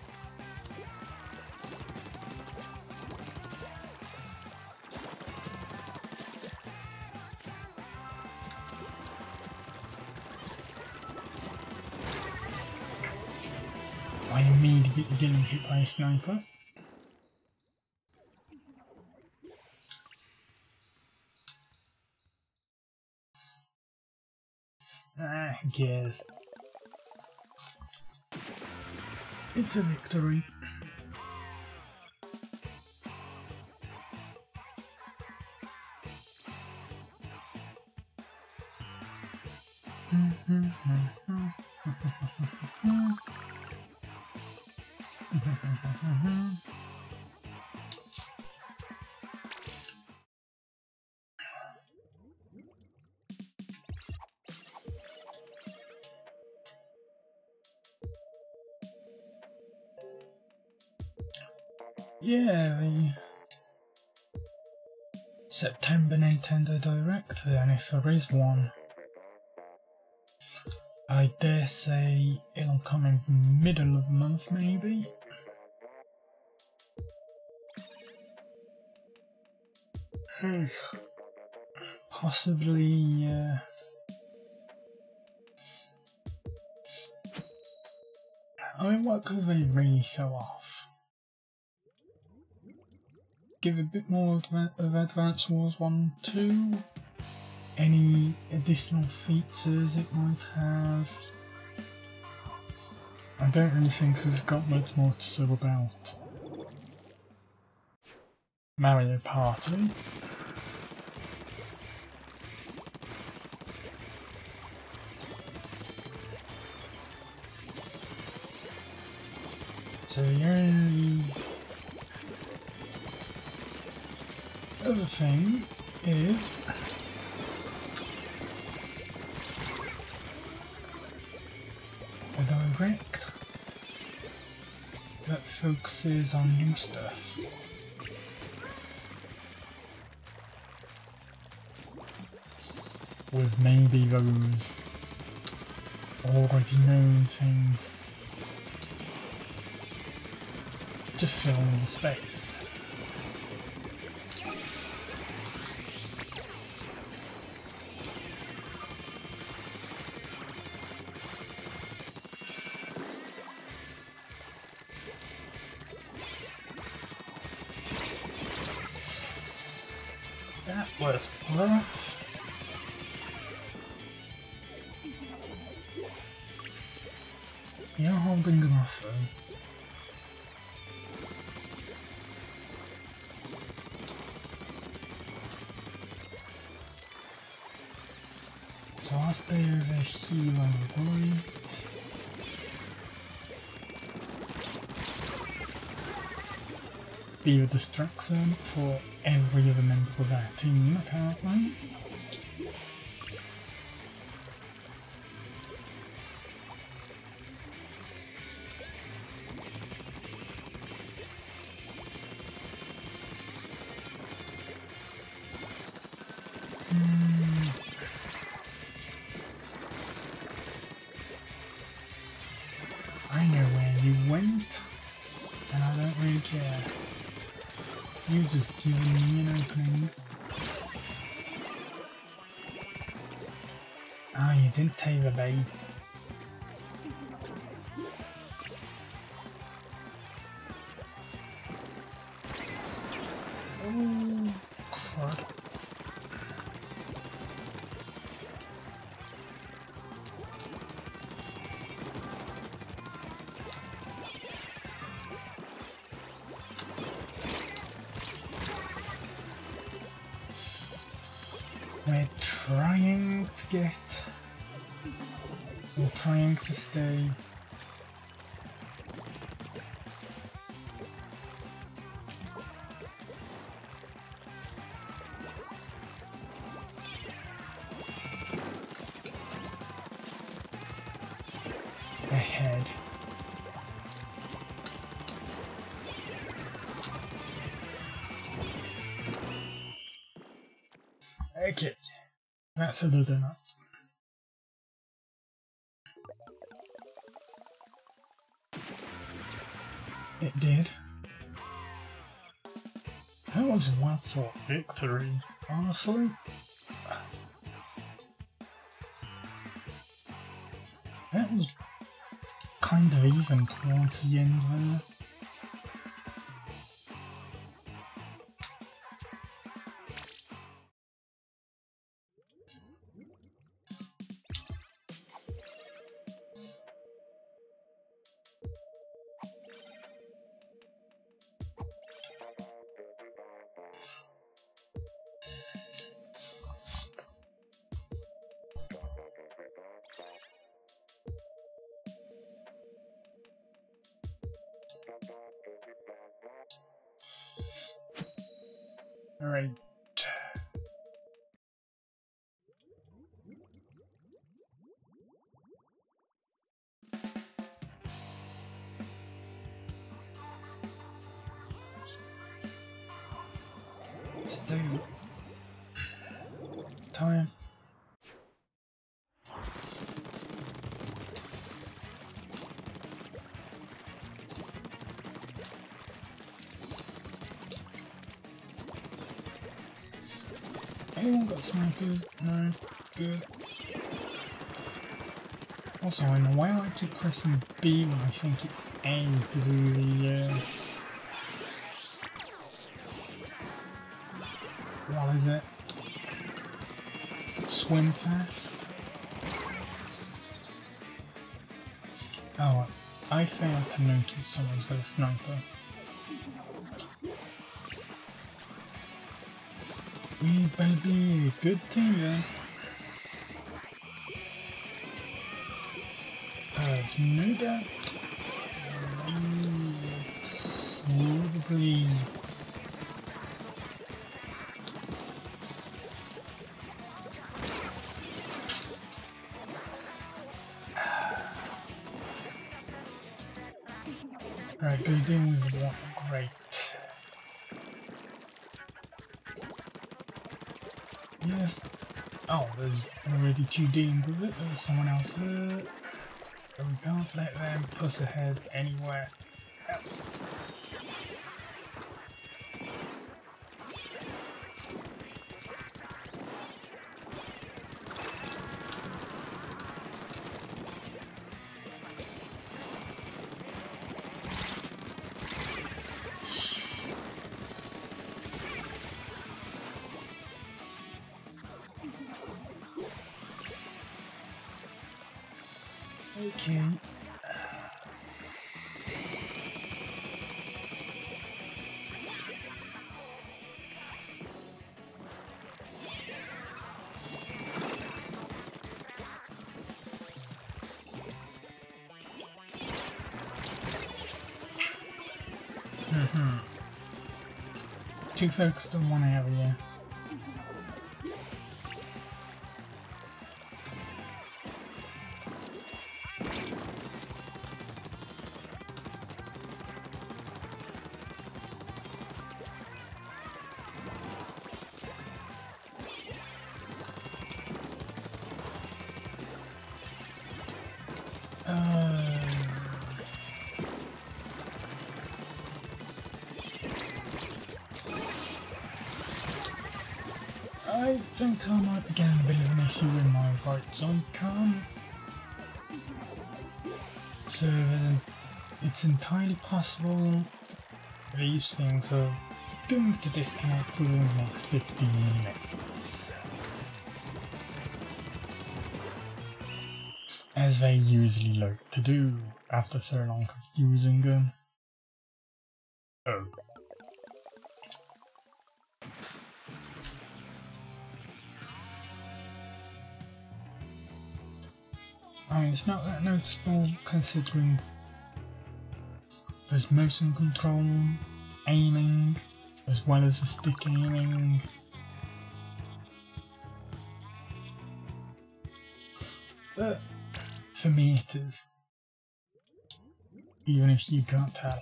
I immediately getting hit by a sniper. Ah, who cares? It's a victory. Yeah, the September Nintendo Direct, and if there is one, I dare say it'll come in middle of the month maybe. Possibly, I mean, what could they really show off? Give a bit more of Advance Wars 1 2? Any additional features it might have? I don't really think we've got much more to say about Mario Party. So the only other thing is a direct that focuses on new stuff. With maybe those already known things to fill in the space. That was rough. You're holding an offer. So I'll stay over here on the right. Be a distraction for every other member of our team, apparently. I know where you went, and I don't really care. You just giving me an opening. Ah, you didn't take the bait. Oh, crud. We're trying to get, we're trying to stay ahead. Okay, that's a little enough. It did. That was a well-fought victory, honestly. That was kind of even towards the end there. Alright. Stay. Time. Anyone got snipers? No. Good. Also, I know why I keep pressing B when I think it's A to do the what is it? Swim fast? Oh, I failed to notice someone's got a sniper. We better be a good team then. Cause no doubt we probably Right, go down with one. Great. Yes. Oh, there's already 2 dealing with it. There's someone else here. But we can't let them push ahead anywhere else. Okay. Two focused on one area. I think I might be getting a bit of an issue with my right icon. So it's entirely possible these things are going to disconnect within the next 15 minutes. As they usually like to do after so long of using them. Oh. I mean, it's not that noticeable considering there's motion control, aiming, as well as the stick aiming. But for me it is, even if you can't tell.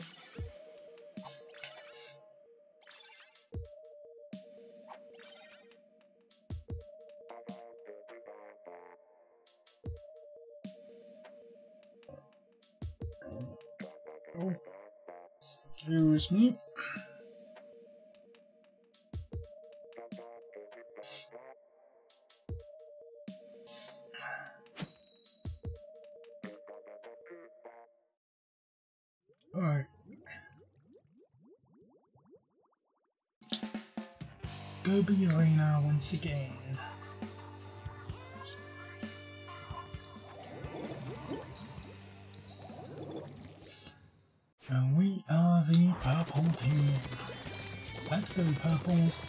Oh, excuse me. Alright. Gobi Arena once again. And we are the purple team. Let's go, purples.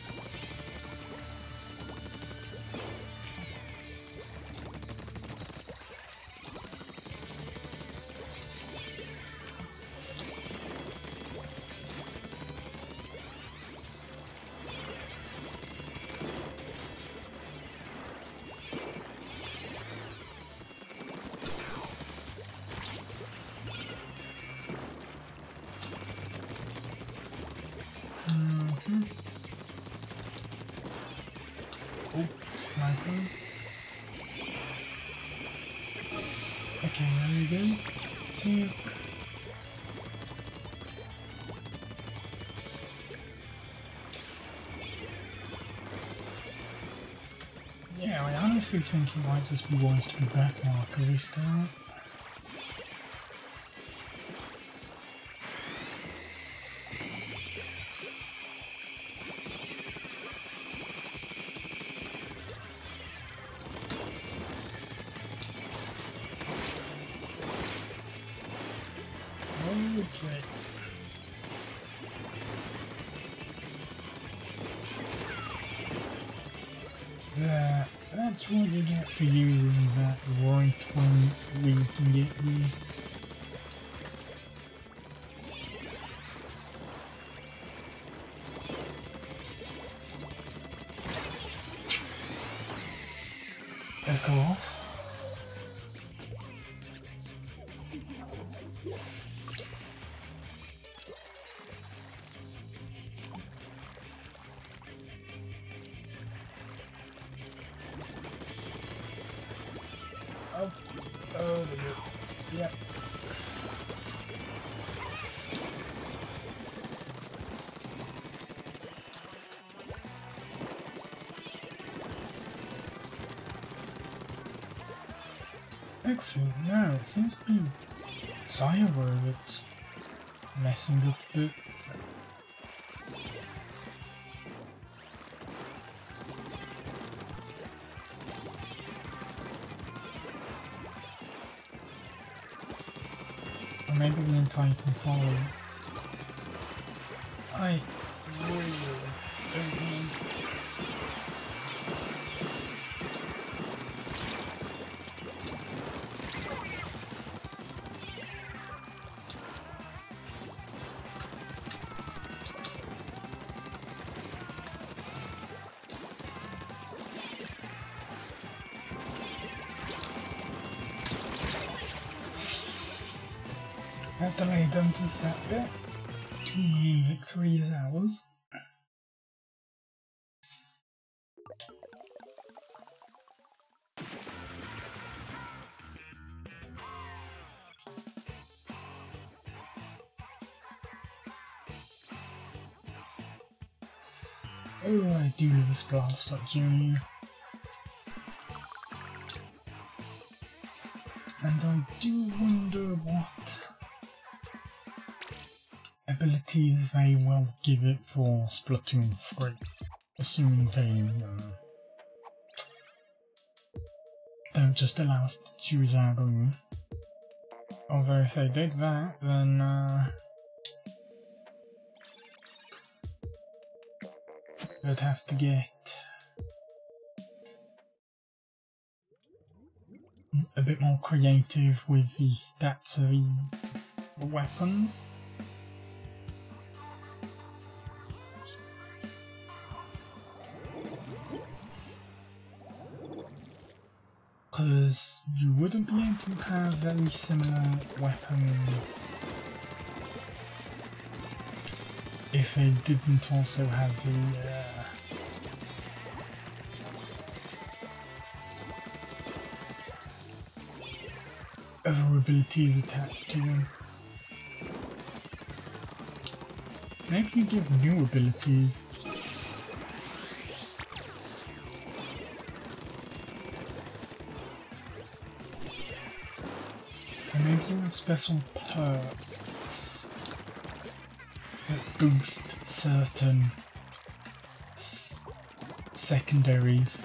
Oh, snipers. Okay, there we go. 2. Yeah, I honestly think it might just be wise to be back marker this time. Okay. That's what you get for using that right one we can get you. Of course. Actually, no, it seems to be Cyber that's messing up a bit. Or maybe the entire controller. I really don't know. That delay done to that bit. 2 main victory is ours. Oh, I do love a Splattershot Jr. And I do wonder what abilities they will give it for Splatoon 3, assuming they don't just allow us to choose our own. Although if they did that, then they'd have to get a bit more creative with the stats of the weapons. Because you wouldn't be able to have very similar weapons if they didn't also have the other abilities attached to them. Maybe you give new abilities. And maybe you have special perks that boost certain secondaries.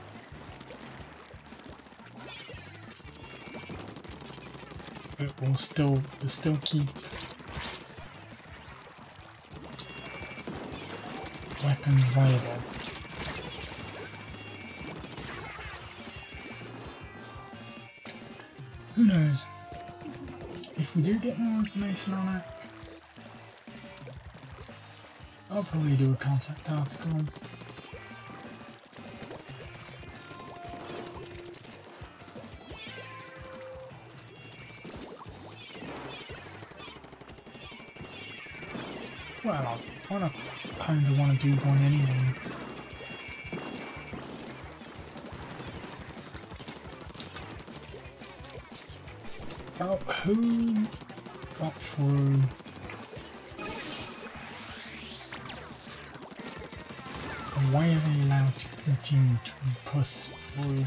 It will still keep weapons viable. Who knows? If we do get more information on it, I'll probably do a concept article. Well, I kinda wanna do one anyway. About who got through? And why are they allowed to continue to push through?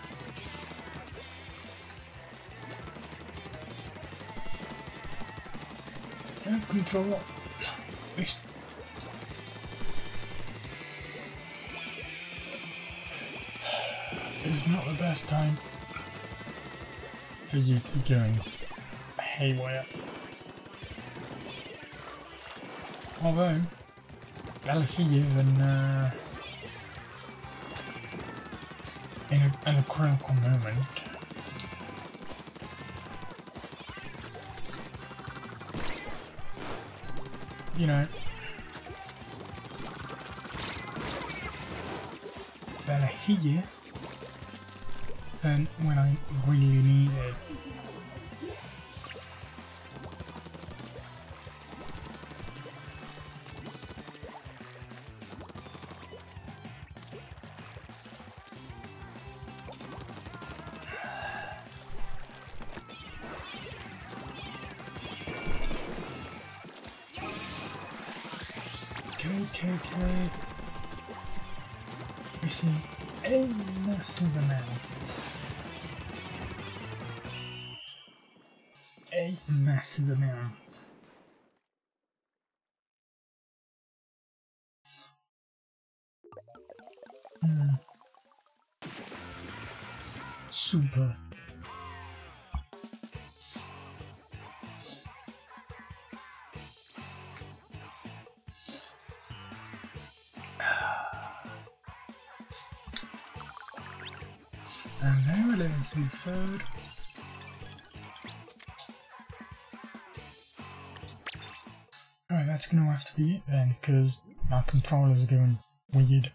Don't control this. It's not the best time for you to be going haywire. Although, they'll hear you in a critical moment. You know, they'll hear you than when I really need it. Okay. This is a massive amount. massive amount. Super. And now it is the third. Alright, that's gonna have to be it then, because my controllers are going weird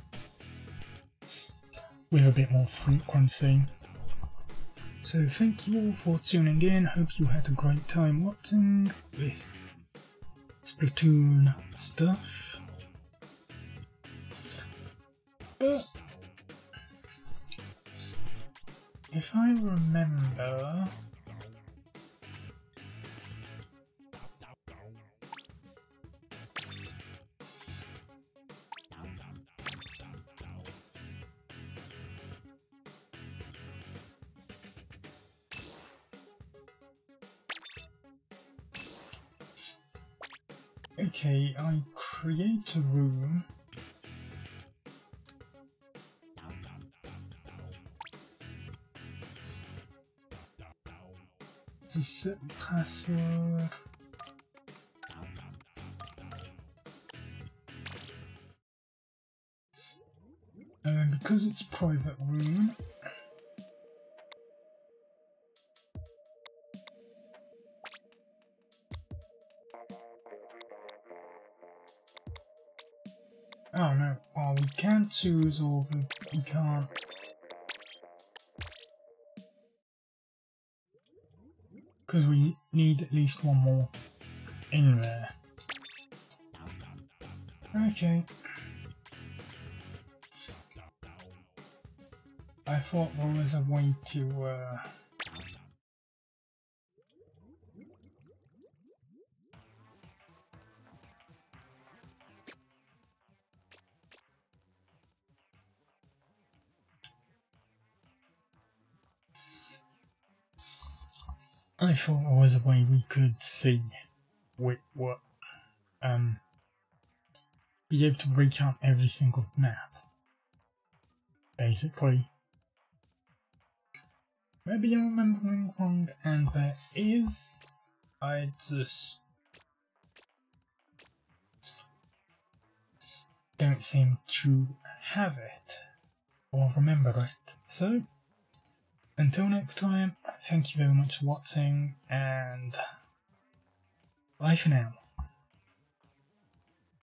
with a bit more frequency. So thank you all for tuning in, hope you had a great time watching this Splatoon stuff. But if I remember, okay, I create a room. To set the password. And because it's a private room, oh no, well we can't choose all the, we can't. Because we need at least one more in there. Okay. I thought there was a way to I thought there was a way we could see what be able to recount every single map. Basically. Maybe I'm remembering wrong and there is, I just don't seem to have it or remember it. So until next time, thank you very much for watching and bye for now.